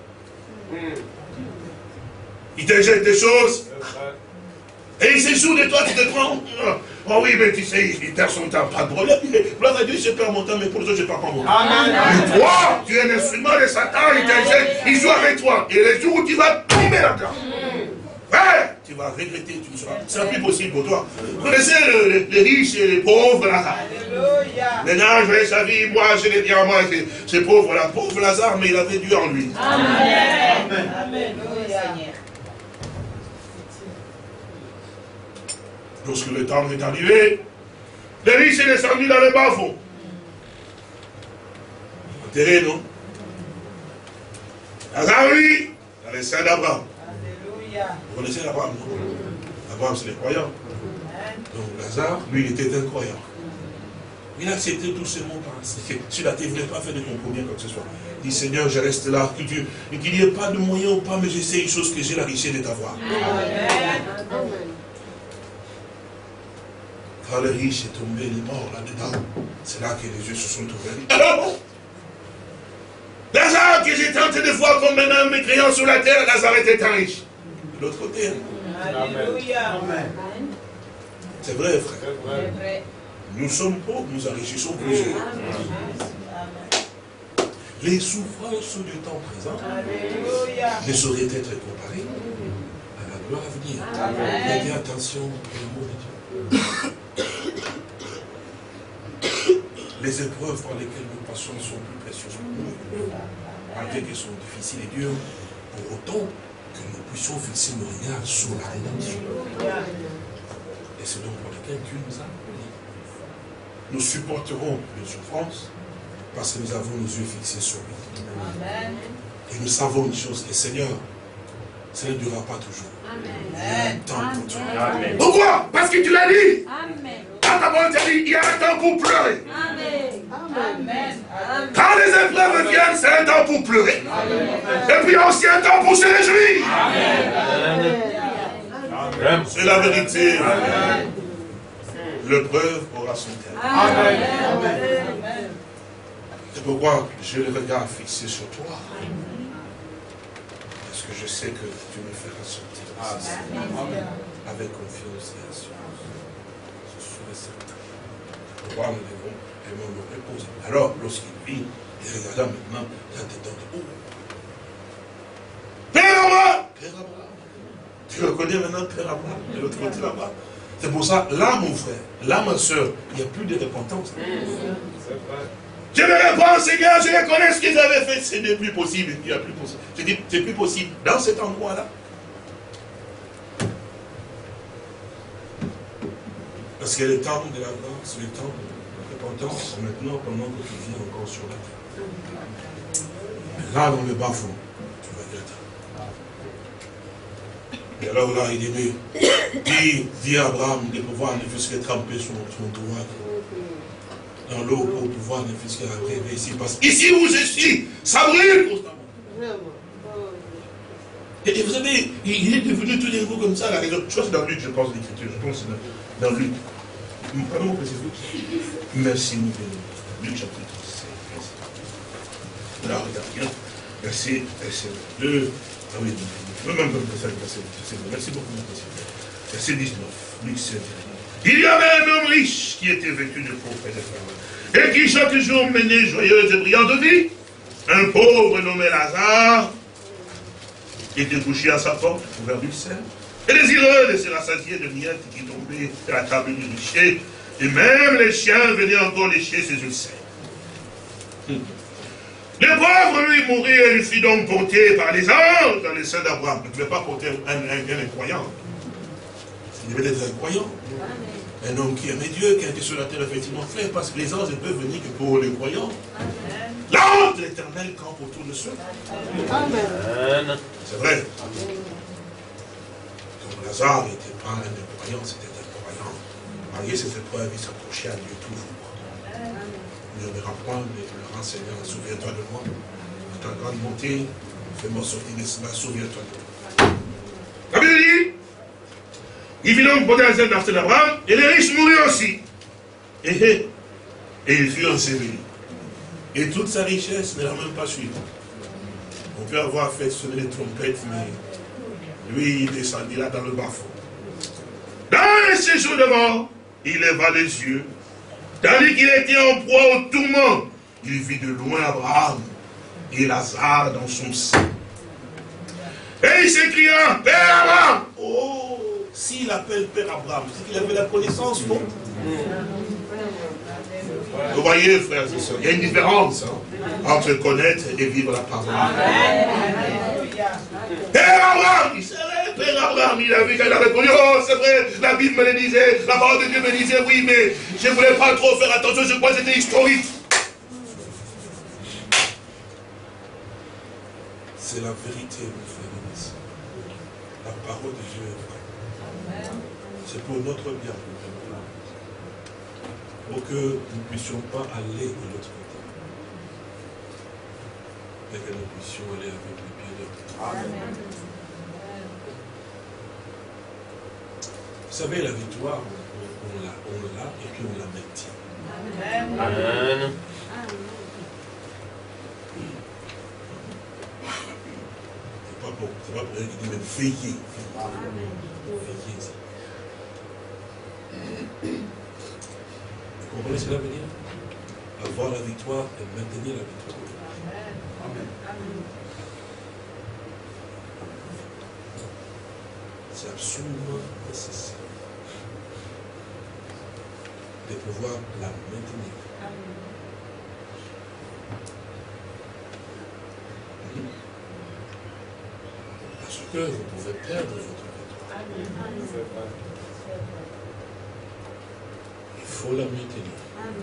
Il t'injecte des choses. Et il se joue de toi, tu te prends. Oh oui, mais tu sais, il perd son temps, pas de problème. Gloire à Dieu, je perds mon temps, mais pour les autres, je ne perds pas mon temps. Mais toi, tu es un instrument de Satan, il t'injecte, il joue avec toi. Et les jours où tu vas tomber là-dedans, tu vas regretter, tu ne seras. Ce n'est plus possible pour toi. Vous connaissez les riches et les pauvres Lazare. Maintenant, je vais sa vie, moi, je l'ai dit à moi, c'est pauvre là. Pauvre Lazare, mais il avait Dieu en lui. Amen. Amen. Lorsque le temps est arrivé, le riche est descendu dans le bas-fond. Enterré, non? Lazare, lui, dans les seins d'Abraham. Vous connaissez Abraham, non? Abraham, c'est les croyants. Donc Lazare, lui, il était incroyant. Il a accepté doucement parce que sur la terre, il ne voulait pas faire de compromis comme ce soit. Il dit, Seigneur, je reste là, qu'il n'y ait pas de moyen ou pas, mais je sais une chose, que j'ai la richesse de t'avoir. Quand le riche est tombé, il est mort là-dedans. C'est là que les yeux se sont ouverts. Alors, Lazare, que j'ai tenté de voir comme un homme mécréant sur la terre, Lazare était un riche. De l'autre côté. Alléluia. C'est vrai, frère. Vrai. Nous sommes pauvres, nous enrichissons plusieurs. Les souffrances du temps présent ne sauraient être comparées à la gloire à venir. Mettez attention au mot de Dieu. Les épreuves par lesquelles nous passons sont plus précieuses pour nous, malgré qu'elles sont difficiles et dures, pour autant que nous puissions fixer nos regards sur la rédemption. Et c'est donc pour laquelle Dieu nous a appelés. Nous supporterons les souffrances parce que nous avons nos yeux fixés sur lui. Amen. Et nous savons une chose, que Seigneur, ça ne durera pas toujours. Amen. Il y a un temps pour tout. Amen. Pourquoi? Parce que tu l'as dit. Amen. Quand ta parole t'a dit, il y a un temps pour pleurer. Amen. Amen. Quand les épreuves viennent, c'est un temps pour pleurer. Amen. Et puis il y a aussi un temps pour se réjouir. Amen. C'est la vérité. Amen. L'épreuve aura son terme. Amen. Amen. C'est pourquoi j'ai le regard fixé sur toi. Parce que je sais que tu me feras sortir de ceci. Avec confiance et assurance. Je suis certain. Pourquoi nous devons vraiment nous reposer. Alors, lorsqu'il vit, il regarda maintenant là-dedans de haut. Père Abraham! Père Abraham! Tu reconnais maintenant Père Abraham de l'autre côté là-bas. C'est pour ça, là mon frère, là ma soeur, il n'y a plus de repentance. Je me réponds, Seigneur, je reconnais ce qu'ils avaient fait, ce n'est plus possible. Il n'y a plus possible. Je dis, c'est plus possible dans cet endroit-là. Parce que le temps de la grâce, le temps de la repentance, maintenant, pendant que tu vis encore sur la terre. Mais là, dans le bas-fond, tu vas regretter. Et alors là, il est mieux. Dis à Abraham de pouvoir ne fût-ce que tremper son doigt dans l'eau pour pouvoir ne fût-ce qu'arriver ici. Parce qu'ici où je suis, ça brûle constamment. Et vous savez, il est devenu tout d'un coup comme ça. La raison, je pense dans Luc, je pense l'écriture, je pense dans Luc. Pardon, mon précis. Merci, Luc chapitre 5. Là, regarde bien. Verset 2. Ah oui, même merci beaucoup, mon précis. Verset 19. Luc 7. Il y avait un homme riche qui était vêtu de pauvre et de femme, et qui chaque jour menait joyeuse et brillante vie. Un pauvre nommé Lazare, qui était couché à sa porte, couvert d'ulcères, et désireux de se rassasier de miettes qui tombaient de la table du riche, et même les chiens venaient encore lécher ses ulcères. Le pauvre, lui, mourut et il fut donc porté par les anges dans les seins d'Abraham. Il ne pouvait pas porter un incroyant. Il devait être un croyant. Un homme qui aimait Dieu, qui a été sur la terre effectivement fait, parce que les anges ne peuvent venir que pour les croyants. L'ange de l'Éternel campe autour de ceux. Amen. C'est vrai. Comme Lazare n'était pas un incroyant, c'était un croyant. Malgré cette épreuve, il s'approchait à Dieu toujours. Il ne me point, mais le grand Seigneur, souviens-toi de moi. Ta grande bonté, fais-moi sortir de cela, souviens-toi de moi. La Bible dit, il vit donc porter la scène d'Arsène d'Abraham, et les riches moururent aussi. Et il fut enseveli. Et toute sa richesse ne l'a même pas suivi. On peut avoir fait sonner les trompettes, mais lui, il descendit là dans le bas-fond. Dans le séjour de mort, il leva les yeux. Tandis qu'il était en proie au tourment, il vit de loin Abraham et Lazare dans son sein. Et il s'écria, Père Abraham! Oh, s'il appelle Père Abraham, c'est qu'il avait la connaissance, non? Vous voyez, frères et sœurs, il y a une différence entre connaître et vivre la parole. Père Abraham, il savait, Père Abraham, il a vu qu'elle a répondu, oh c'est vrai, la Bible me le disait, la parole de Dieu me disait, oui, mais je ne voulais pas trop faire attention, je crois que c'était historique. C'est la vérité, mon frère. La parole de Dieu est vraie. C'est pour notre bien. Pour que nous ne puissions pas aller de l'autre côté. Mais que nous puissions aller avec les pieds de Dieu. Amen. Vous savez, la victoire, on l'a et puis on la maintient. Amen. C'est pas pour rien qu'il dit même veiller. Veillez. Vous comprenez ce que cela veut dire? Avoir la victoire et maintenir la victoire. Amen. C'est absolument nécessaire de pouvoir la maintenir. Parce que vous pouvez perdre votre victoire. Il faut la maintenir.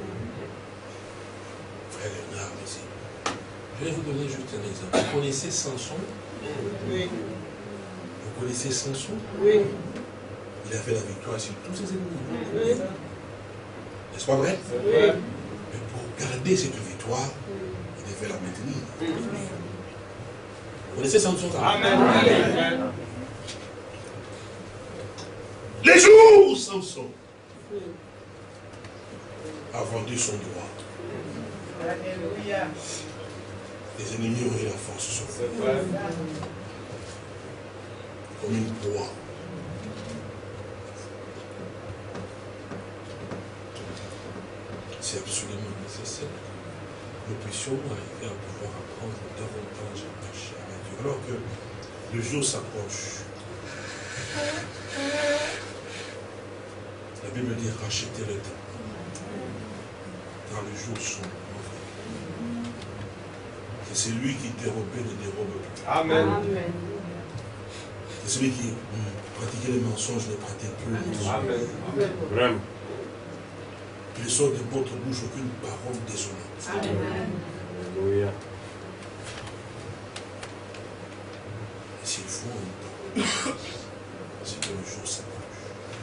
Frère Léonard, ici. Je vais vous donner juste un exemple. Vous connaissez Samson? Oui. Vous connaissez Samson? Oui. Il a fait la victoire sur tous ses ennemis. Oui. N'est-ce pas vrai? Oui. Mais pour garder cette victoire, il devait la maintenir. Vous connaissez Samson? Amen. Amen. Les jours où Samson a vendu son droit, les ennemis ont eu la force sur lui. Comme une proie. C'est absolument nécessaire que nous puissions arriver à pouvoir apprendre davantage à marcher avec Dieu. Alors que le jour s'approche. La Bible dit racheter le temps. Dans les jours sont mauvais. Que celui qui dérobait ne dérobe plus. Amen. Que celui qui pratiquait les mensonges ne pratique plus les mensonges. Amen. Vraiment. Qu'il ne sorte de votre bouche aucune parole désolante. Amen. Alléluia. Et s'il faut une parole, c'est que le jour s'approche.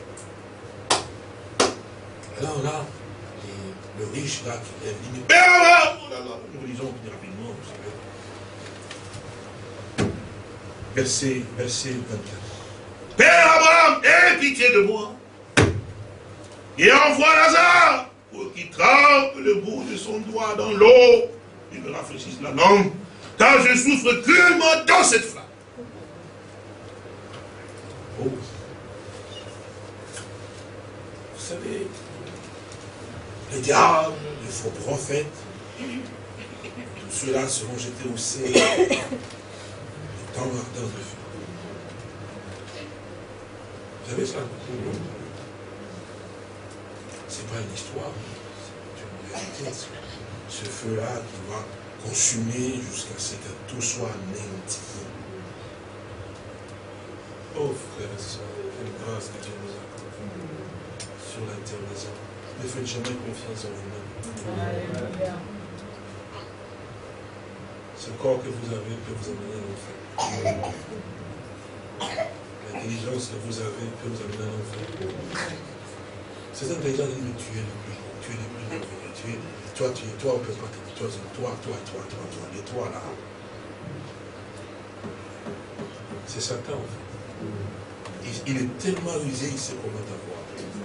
Alors là, le riche là qui lève, il dit, mais oh là là, nous lisons plus rapidement, vous savez. Verset 24. Père Abraham, aie pitié de moi. Et envoie Lazare pour qu'il trempe le bout de son doigt dans l'eau. Il me rafraîchisse la langue, car je souffre cruellement dans cette flamme. Oh. Vous savez, le diable, les faux prophètes, tous ceux-là seront jetés au sein du temps ardent de feu. Vous savez ça? Ce n'est pas une histoire, c'est une réalité. Ce feu-là qui va consumer jusqu'à ce que tout soit anéanti. Oh frères et sœurs, quelle grâce que Dieu nous accorde sur la terre des hommes. Ne faites jamais confiance en vous-même. Ce corps que vous avez peut vous amener à l'enfer. L'intelligence que vous avez peut vous amener à l'enfer. C'est intelligent de dire, mais tu es le plus bon, tu es le plus merveilleux, toi, on ne peut pas te dire, toi, et toi là. C'est Satan en fait. Il est tellement rusé, il sait comment t'avoir.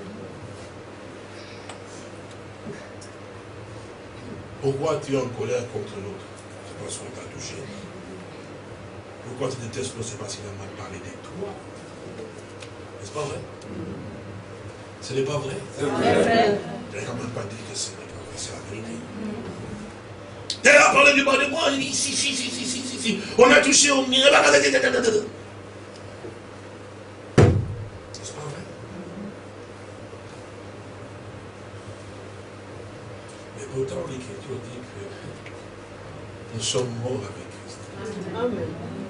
Pourquoi tu es en colère contre l'autre? C'est parce qu'on t'a touché. Pourquoi tu détestes l'autre? C'est parce qu'il a mal parlé de toi. N'est-ce pas vrai? Ce n'est pas vrai? C'est vrai. Tu n'as quand même pas dit que ce n'est pas vrai, c'est la vérité. Elle a parlé du bas de moi, il dit si. On a touché au mur. N'est-ce pas vrai? Mais pourtant, l'Écriture dit que nous sommes morts avec Christ. Amen.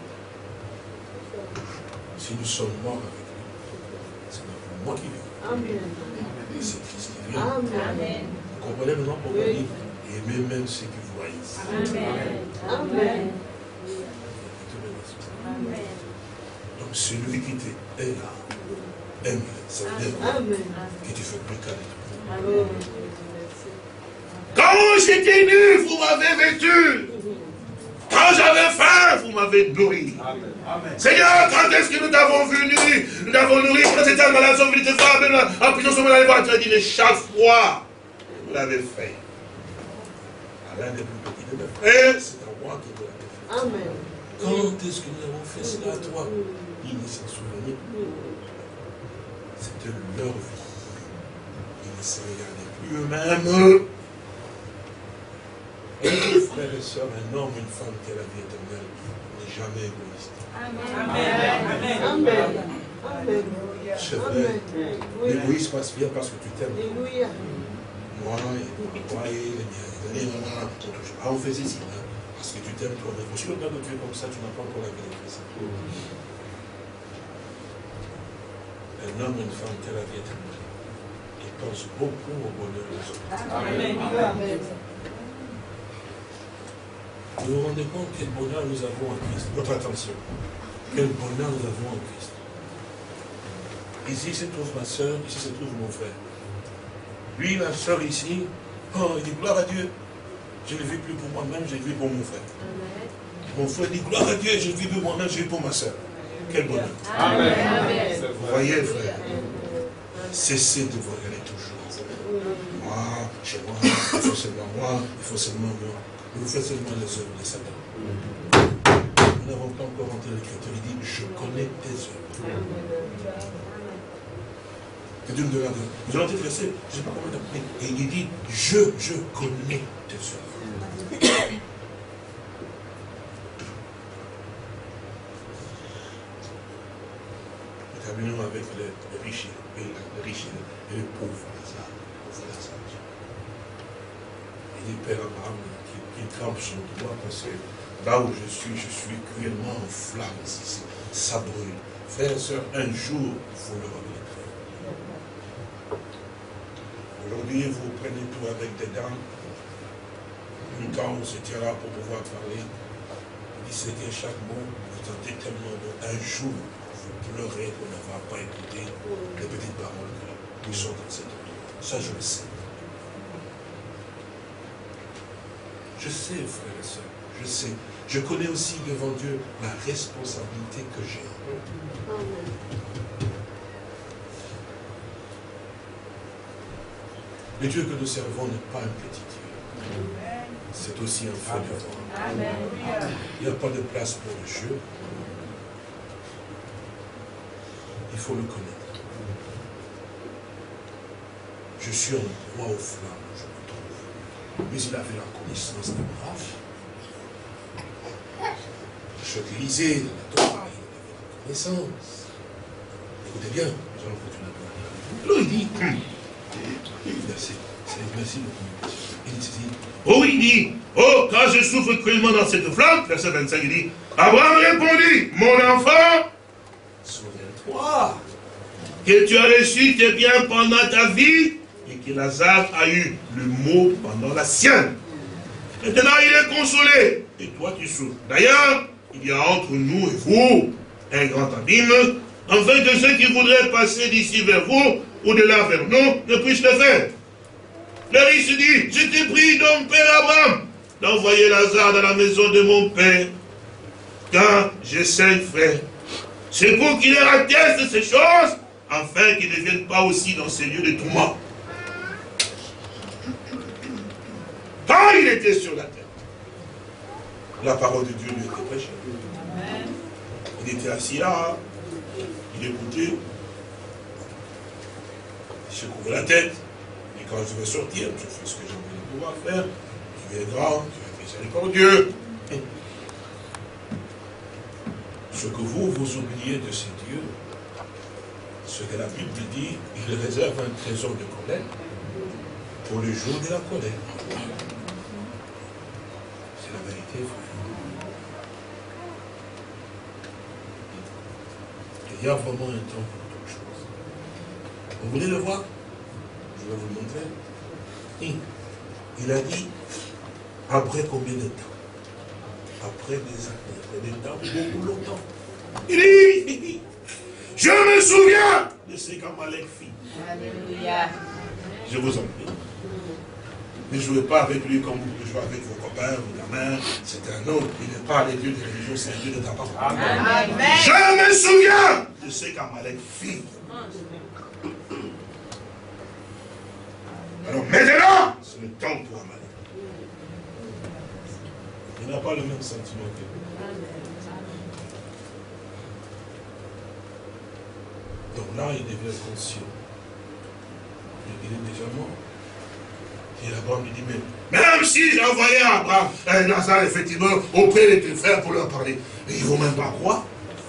Si nous sommes morts avec lui, c'est non plus moi qui vis. Amen. C'est Christ qui vit. Amen. Vous comprenez maintenant pourquoi il dit aimez même ceux qui vous haïssent. Amen. Amen. Amen. Donc celui qui est là, aime-le. Ça veut dire Amen. que tu ne fais plus qu'à l'être. Amen. Quand j'étais nu, vous m'avez vêtu. Quand j'avais faim, vous m'avez nourri. Amen. Seigneur, quand est-ce que nous t'avons venu, nous t'avons nourri, quand c'était malade, nous avons femmes, en prison, nous l'avons voir, tu as dit, mais chaque fois, vous l'avez fait. À l'un des plus petits de mes frères, c'est à moi que vous l'avez fait. Amen. Quand est-ce que nous avons fait cela à toi? Ils ne s'en souvenaient plus. C'était leur vie. Ils ne se regardaient plus eux-mêmes. Et frères et sœurs, un homme, une femme qui a la vie éternelle n'est jamais égoïste. Amen. Amen. C'est vrai. L'égoïsme vient parce que tu t'aimes. Alléluia. Moi et les miens. Ah, on faisait ci. Parce que tu t'aimes toi-même. Si le regarde Dieu comme ça, tu n'as pas encore la vie de Christ. Un homme et une femme qui a la vie éternelle, ils pensent beaucoup au bonheur des autres. Amen. Vous vous rendez compte quel bonheur nous avons en Christ? Votre attention. Quel bonheur nous avons en Christ. Ici se trouve ma soeur, ici se trouve mon frère. Lui, la soeur ici, oh, il dit gloire à Dieu. Je ne vis plus pour moi-même, je vis pour mon frère. Mon frère dit gloire à Dieu, je ne vis plus pour moi-même, je vis pour ma soeur. Quel bonheur. Amen. Vous voyez, frère, cessez de vous regarder toujours. Moi, chez moi, il faut seulement moi, il faut seulement moi. Vous faites seulement les œuvres de Satan. Nous n'avons pas encore entré l'Écriture. Il dit, je connais tes œuvres. Que Dieu nous donne la grâce. Vous allez entendre verset, je ne sais pas comment l'appeler. Et il dit, je connais tes œuvres. communion avec les riches et les pauvres. Il dit, Père Abraham, qui trempe son doigt parce que là où je suis cruellement en flamme ici. Ça brûle. Frères et sœurs, un jour, vous le regretterez. Aujourd'hui, vous prenez tout avec des dents. Quand on se tiendra pour pouvoir parler, il dit, c'est que chaque mot, vous tentez tellement de... Un jour, vous pleurez pour n'avoir pas écouté les petites paroles qui sont dans cette audio. Ça, je le sais. Je sais, frères et sœurs, je sais. Je connais aussi devant Dieu la responsabilité que j'ai. Le Dieu que nous servons n'est pas un petit Dieu. C'est aussi un feu de vent. Il n'y a pas de place pour le jeu. Il faut le connaître. Je suis en proie aux flammes, je me trouve. Mais il avait la connaissance d'Abraham. Ce qu'il lisait dans la Torah, il avait la connaissance. Écoutez bien, nous allons continuer à parler. Alors il dit, merci beaucoup. Il dit, oh, il dit, oh, quand je souffre cruellement dans cette flamme, verset 25, il dit, Abraham répondit, mon enfant, souviens-toi que tu as reçu tes biens pendant ta vie et que Lazare a eu le mot pendant la sienne. Maintenant, il est consolé et toi tu souffres. D'ailleurs, il y a entre nous et vous un grand abîme, afin que ceux qui voudraient passer d'ici vers vous ou de là vers nous ne puissent le faire. Le riche dit, je t'ai prie donc, Père Abraham, d'envoyer Lazare dans la maison de mon père, car j'ai 5 frères. C'est pour qu'il leur atteste ces choses, afin qu'ils ne viennent pas aussi dans ces lieux de tourment. Quand il était sur la terre, la parole de Dieu lui était prêchée. Il était assis là, il écoutait, il secouait la tête, et quand je vais sortir, je fais ce que j'ai envie de pouvoir faire, tu es grand, tu es miséricordieux. Ce que vous oubliez de ces dieux, ce que la Bible dit, il réserve un trésor de colère pour le jour de la colère. C'est la vérité, frère. Il y a vraiment un temps pour toute chose. Vous voulez le voir? Je vais vous le montrer. Il a dit, après combien de temps? Après des années, après des temps, beaucoup longtemps. Il dit, je me souviens de ce qu'Amalek fit. Alléluia. Je vous en prie. Ne jouez pas avec lui comme vous pouvez jouer avec vos copains, vos gamins. C'est un autre. Il n'est pas le Dieu de religion, c'est un Dieu de ta parole. Amen. Je me souviens de ce qu'Amalek fit. Alors maintenant, c'est le temps pour Amalek. Il n'a pas le même sentiment que vous. Donc là, il devient conscient. Il est déjà mort. Et Abraham lui dit, mais même si j'envoyais Abraham, Lazare, effectivement, auprès de tes frères pour leur parler, mais ils ne vont même pas croire.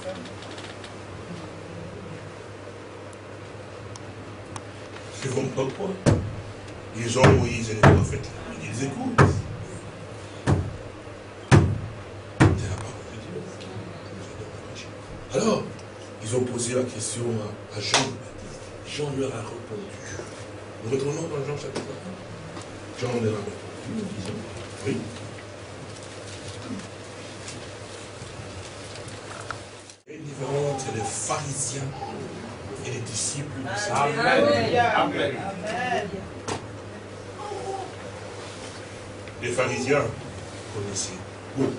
Ils ne vont pas croire. Ils ont Moïse et les prophètes. Ils écoutent. C'est la parole de Dieu. Alors, ils ont posé la question à Jean. Jean leur a répondu. Nous retournons dans Jean chapitre 1. Jean leur a répondu. Oui. Il y a une différence entre les pharisiens et les disciples du Seigneur. Amen. Les pharisiens connaissaient beaucoup.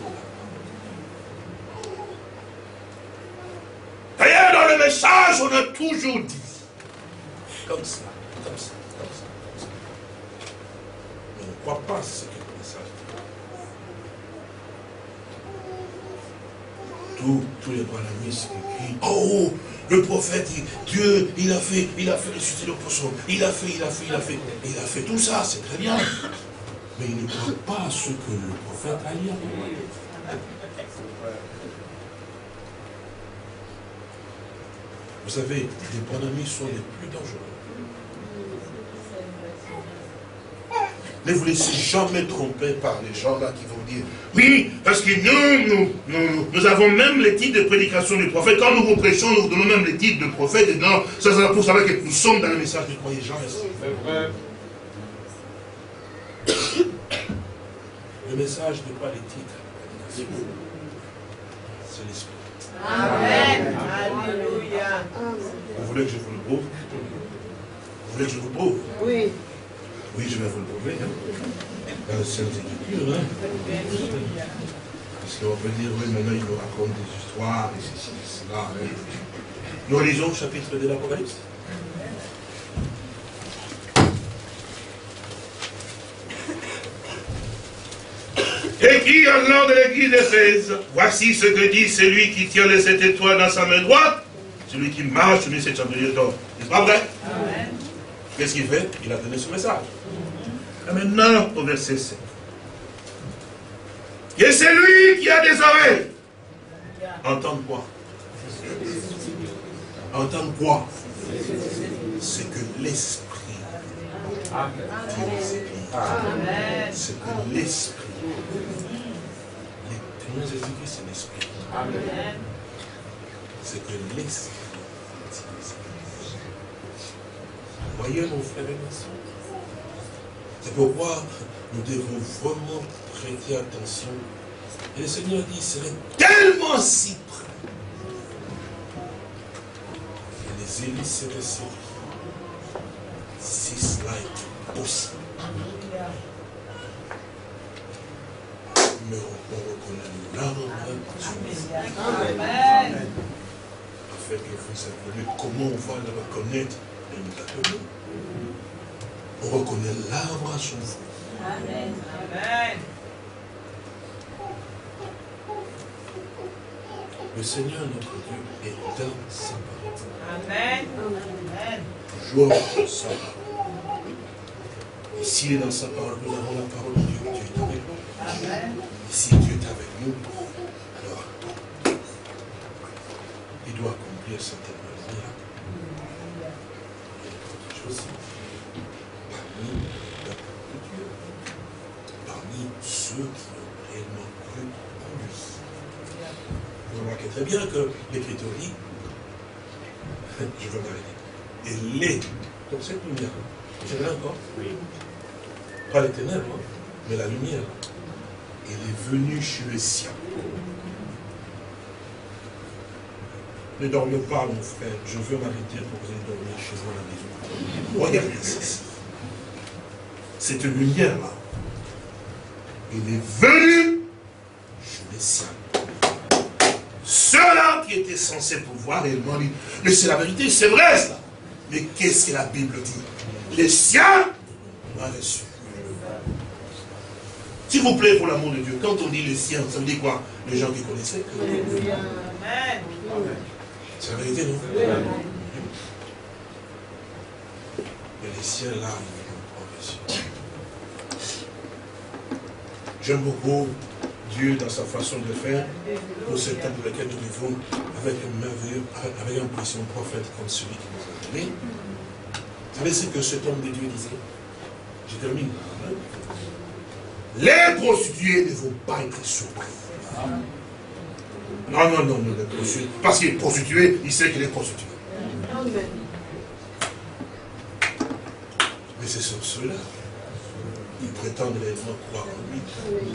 D'ailleurs, dans le message, on a toujours dit comme ça, comme ça, comme ça, comme ça. Mais on ne croit pas ce que le message dit. Tous les branamis crient, oh, le prophète, Dieu, il a fait ressusciter le poisson, il a fait tout ça, c'est très bien. Mais il ne croit pas à ce que le prophète a dit. Vous savez, les bons amis sont les plus dangereux. Ne vous laissez jamais tromper par les gens là qui vont dire, oui, parce que nous avons même les titres de prédication du prophète. Quand nous vous prêchons, nous vous donnons même les titres de prophète. Et non, ça pour savoir que nous sommes dans le message du croyant Jean. C'est vrai. Le message n'est pas les titres. C'est l'esprit. Amen. Alléluia. Vous voulez que je vous le prouve? Vous voulez que je vous le prouve? Oui. Oui, je vais vous le prouver. Dans les Saintes Écritures. Parce qu'on peut dire, oui, maintenant il nous raconte des histoires, et ceci, cela. Nous relisons le chapitre de l'Apocalypse. Écrit en nom de l'église d'Éphèse, voici ce que dit celui qui tient les 7 étoiles dans sa main droite, celui qui marche sur les 7 chandeliers d'or. N'est-ce pas vrai? Amen. Qu'est-ce qu'il fait? Il a donné ce message. Et maintenant, au verset 7. Et celui qui a des oreilles, entendre quoi? Entendre quoi? C'est que l'esprit c'est que l'esprit. Les témoins expliqués, c'est l'esprit. C'est que l'esprit. Vous voyez, mon frère et ma soeur? C'est pourquoi nous devons vraiment prêter attention. Et le Seigneur dit, il serait tellement si près. Et les élites seraient séries. Si cela est possible. Mais on reconnaît l'arbre du Amen. Afin que vous sachiez comment on va le reconnaître et nous l'appelons. On reconnaît l'arbre à son fruit. Amen. Amen. Le Seigneur notre Dieu est dans sa parole. Amen. Amen. Toujours dans sa parole. Et s'il est dans sa parole, nous avons la parole de Dieu. Dieu est avec nous. Amen. Et si Dieu est avec nous, alors il doit accomplir certainement les miracles. Il est protégé aussi. Parmi la parole de Dieu. Parmi ceux qui ont réellement cru en lui. Vous remarquez très bien que l'Écriture dit, je veux m'arrêter, et les, donc cette lumière, c'est vrai encore? Oui. Pas les ténèbres, hein, mais la lumière, elle est venue chez les siens. Ne dormez pas, mon frère, je veux m'arrêter pour que vous allez dormir chez vous à la maison. Regardez ceci. Cette lumière-là, elle est venue chez les siens. Ceux-là qui étaient censés pouvoir réellement dire, mais c'est la vérité, c'est vrai cela. Mais qu'est-ce que la Bible dit? Les siens ont reçu. S'il vous plaît, pour l'amour de Dieu, quand on dit les siens, ça veut dire quoi? Les gens qui connaissaient. Amen. C'est la vérité, non? Mais les siens là, ils ont reçu. J'aime beaucoup Dieu dans sa façon de faire, pour ce temps pour lequel nous vivons, avec un merveilleux, avec un puissant prophète comme celui qui nous a donné. Vous savez ce que cet homme de Dieu disait? Je termine. Les prostituées ne vont pas être surpris. Non, les prostituées. Parce qu'il est prostitué, il sait qu'il est prostitué. Mais c'est sur ceux-là. Ils prétendent réellement croire en lui.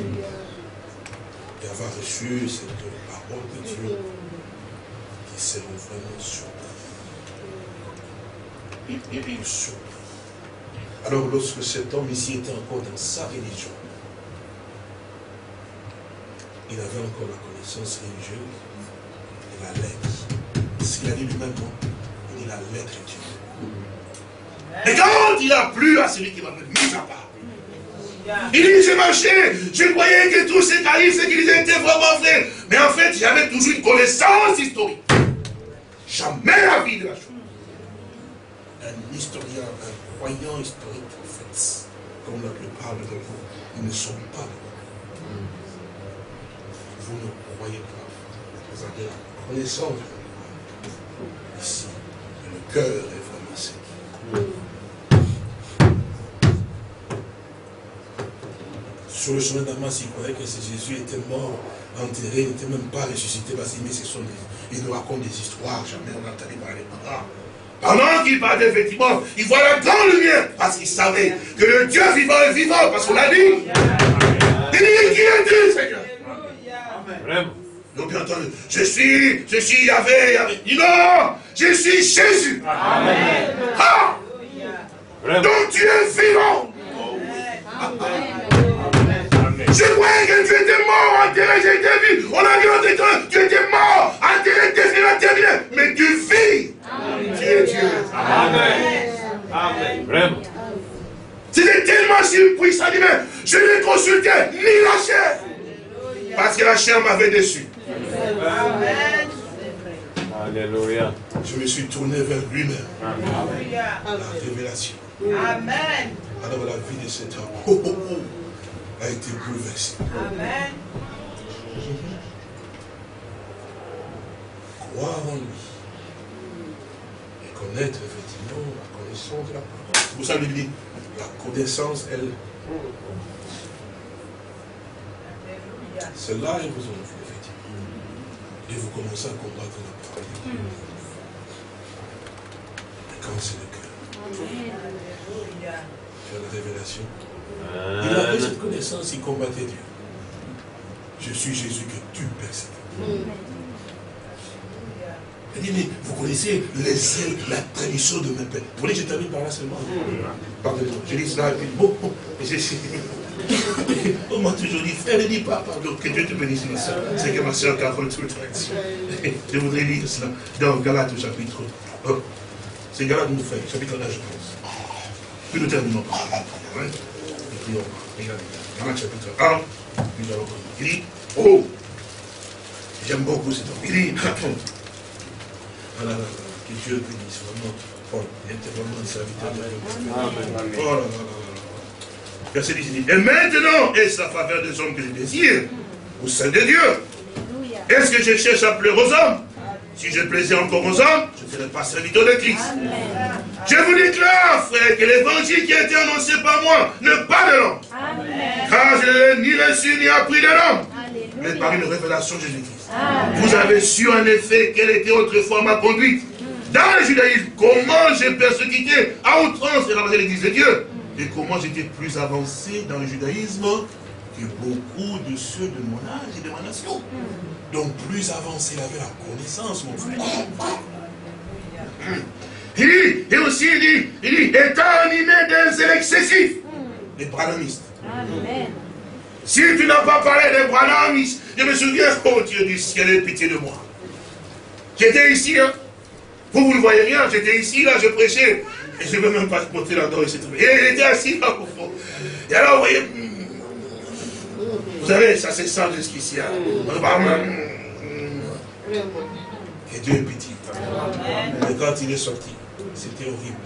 Et avoir reçu cette parole de Dieu qui seront vraiment surpris. Alors lorsque cet homme ici était encore dans sa religion, il avait encore la connaissance religieuse de la lettre. Ce qu'il a dit lui-même, il dit la lettre est Dieu. Et quand il a plu à celui qui m'avait mis à part, il dit, j'ai marché, je croyais que tous ces califes, ce qu'ils disaient étaient vraiment vrai. Mais en fait, j'avais toujours une connaissance historique. Jamais la vie de la chose. Un historien, un croyant historique, en fait, comme la plupart de vous, ils ne sont pas là. Vous ne croyez pas. Vous avez la connaissance ici. cœur est vraiment sec. Sur le chemin d'Amas, il croyait que Jésus était mort, enterré, il n'était même pas ressuscité, parce qu'il nous raconte des histoires, jamais on n'a entendu parler. Pendant qu'il parlait, effectivement, il voit la grande lumière, parce qu'il savait que le Dieu vivant est vivant, parce qu'on l'a dit. Il dit, qui es-tu, Seigneur? Vraiment. Ils ont bien entendu, je suis Yahvé. Il dit, non, je suis Jésus. Amen. Ah! Donc tu es vivant. Je croyais que tu étais mort, enterré, j'ai été vu. On a dit, tu étais mort, enterré, défini, terminé. Mais tu vis. Amen. Tu es Dieu. Amen. Amen. Vraiment. C'était tellement surpuissant, il dit, mais je n'ai consulté ni la chair. Parce que la chair m'avait déçu. Amen. Alléluia. Je me suis tourné vers lui-même. La révélation. Amen. Alors la vie de cet homme a été bouleversée. Amen. Croire en lui. Et connaître effectivement la connaissance de la parole. Vous savez, il dit, la connaissance, elle. C'est là et vous en faites, effectivement. Et vous commencez à combattre la parole de Dieu. Et quand c'est le cœur. Tu as la révélation. Il avait cette connaissance, il combattait Dieu. Je suis Jésus que tu persécutes. Il dit, mais vous connaissez les ailes, la tradition de mes pères. Vous voulez que je termine par là seulement? Pardonnez-moi, je dis cela et puis bon, on m'a toujours dit, frère, ne dis pas, pardon, que Dieu te bénisse, ma soeur. C'est que ma soeur Carole tout le temps ici. Je voudrais lire cela dans Galates chapitre. C'est Galates, mon frère, chapitre 1, je pense. Puis nous terminons par là. Et puis on regarde. Galates chapitre 1, puis nous allons prendre. Il dit, oh, j'aime beaucoup cet homme. Il dit, ah là là, que Dieu bénisse vraiment. Oh, il était vraiment un serviteur de Dieu. Oh là là là là. Verset 10, il dit, et maintenant est la faveur des hommes que je désire, au sein de Dieu. Est-ce que je cherche à plaire aux hommes? Si je plaisais encore aux hommes, je ne serais pas serviteur de Christ. Amen. Je vous déclare, frère, que l'évangile qui a été annoncé par moi n'est pas de l'homme. Car je ne l'ai ni reçu ni appris de l'homme, mais par une révélation de Jésus-Christ. Vous avez su en effet quelle était autrefois ma conduite. Dans le judaïsme, comment j'ai persécuté à outrance et ravager l'église de Dieu. Et comment j'étais plus avancé dans le judaïsme que beaucoup de ceux de mon âge et de ma nation. Donc plus avancé, il avait la connaissance, mon frère. Il dit, et aussi il dit, étant animé d'un zèle excessif, les branhamistes. Amen. Si tu n'as pas parlé des branhamistes, je me souviens, oh Dieu du ciel, aie pitié de moi. J'étais ici, hein. Vous ne voyez rien, j'étais ici, là, je prêchais. Et je ne veux même pas monter là-dedans, et c'est tout. Et il était assis là au fond. Et alors, vous voyez, vous savez, ça se sent jusqu'ici. Hein. Et Dieu est pitié. Mais quand il est sorti, c'était horrible.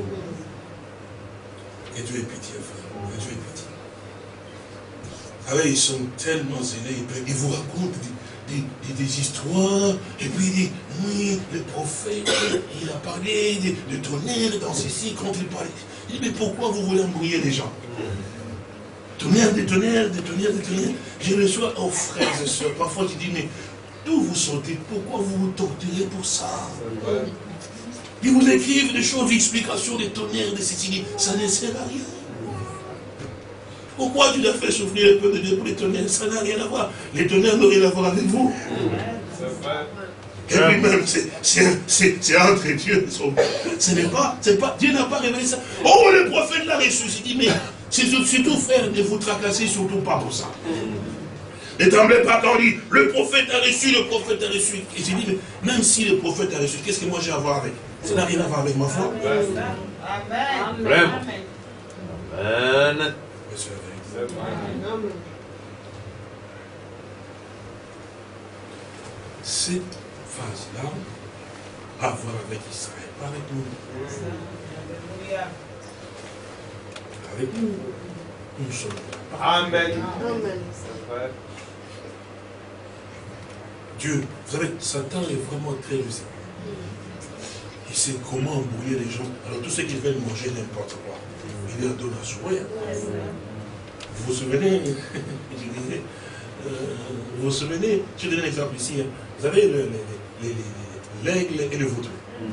Et Dieu est pitié, frère. Et Dieu est pitié. Alors, ils sont tellement zélés, ils vous racontent des histoires, et puis il dit, oui, le prophète, il a parlé de tonnerre dans ceci, quand il parlait. Il dit, mais pourquoi vous voulez embrouiller les gens? Tonnerre, des tonnerres, des tonnerres, des tonnerres. Je le sois, oh frères et sœurs, parfois je dis, mais d'où vous sortez? Pourquoi vous vous torturez pour ça? Ils vous écrivent des choses, des explications, des tonnerres, des ceci, ça ne sert à rien. Pourquoi tu dois faire souffrir un peu de Dieu pour les tonnerres? Ça n'a rien à voir. Les tonnerres n'ont rien à voir avec vous. Et lui-même, c'est entre Dieu. Ce n'est pas, Dieu n'a pas révélé ça. Oh, le prophète l'a reçu. Il dit, mais c'est surtout frère, ne vous tracassez surtout pas pour ça. Ne tremblez pas quand on dit, le prophète a reçu, le prophète a reçu. Et j'ai dit, mais même si le prophète a reçu, qu'est-ce que moi j'ai à voir avec? Ça n'a rien à voir avec ma foi. Amen. Vraiment. Amen. Cette phase-là a à voir avec Israël, pas avec nous. Avec nous, nous sommes là. Amen. Dieu, vous savez, Satan est vraiment très rusé. Il sait comment embrouiller les gens. Alors tous ceux qui veulent manger n'importe quoi, il leur donne à souhait. Vous vous souvenez, vous vous souvenez, je vais donner un exemple ici. Vous avez l'aigle et le vautour.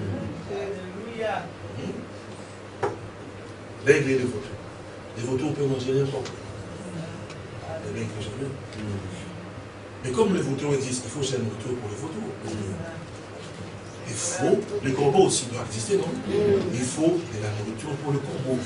L'aigle et le vautour. Les vautours peuvent manger n'importe quoi. L'aigle jamais. Mais comme les vautours existent, il faut aussi une nourriture pour les vautours. Il faut, le corbeau aussi doit exister, non? Il faut de la nourriture pour le corbeau.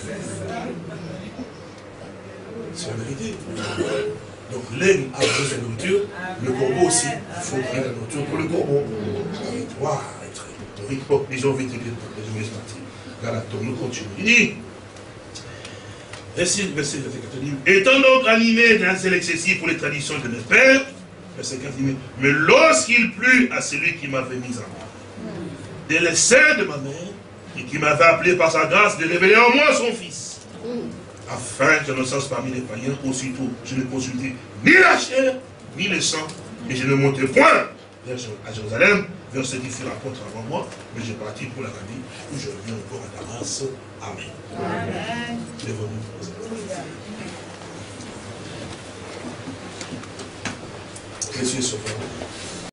C'est la vérité. Donc l'aigle a besoin de nourriture, le corbeau aussi, il faut de la nourriture pour le corbeau. Il doit être nourri. Bon, les gens vite, les gens partis. Là, nous continuons. Il dit, verset 14, étant donc animé d'un zèle excessif pour les traditions de mes pères, verset 15, mais lorsqu'il plut à celui qui m'avait mis en moi, dès le sein de ma mère, et qui m'avait appelé par sa grâce de révéler en moi son fils, afin que ne sache parmi les païens, aussitôt je ne consultais ni la chair, ni le sang, et je ne montais point à Jérusalem, vers ceux qui furent apôtres avant moi, mais j'ai parti pour l'Arabie, où je reviens encore à Damas. Amen. Amen. Lève-nous. Jésus est sauveur.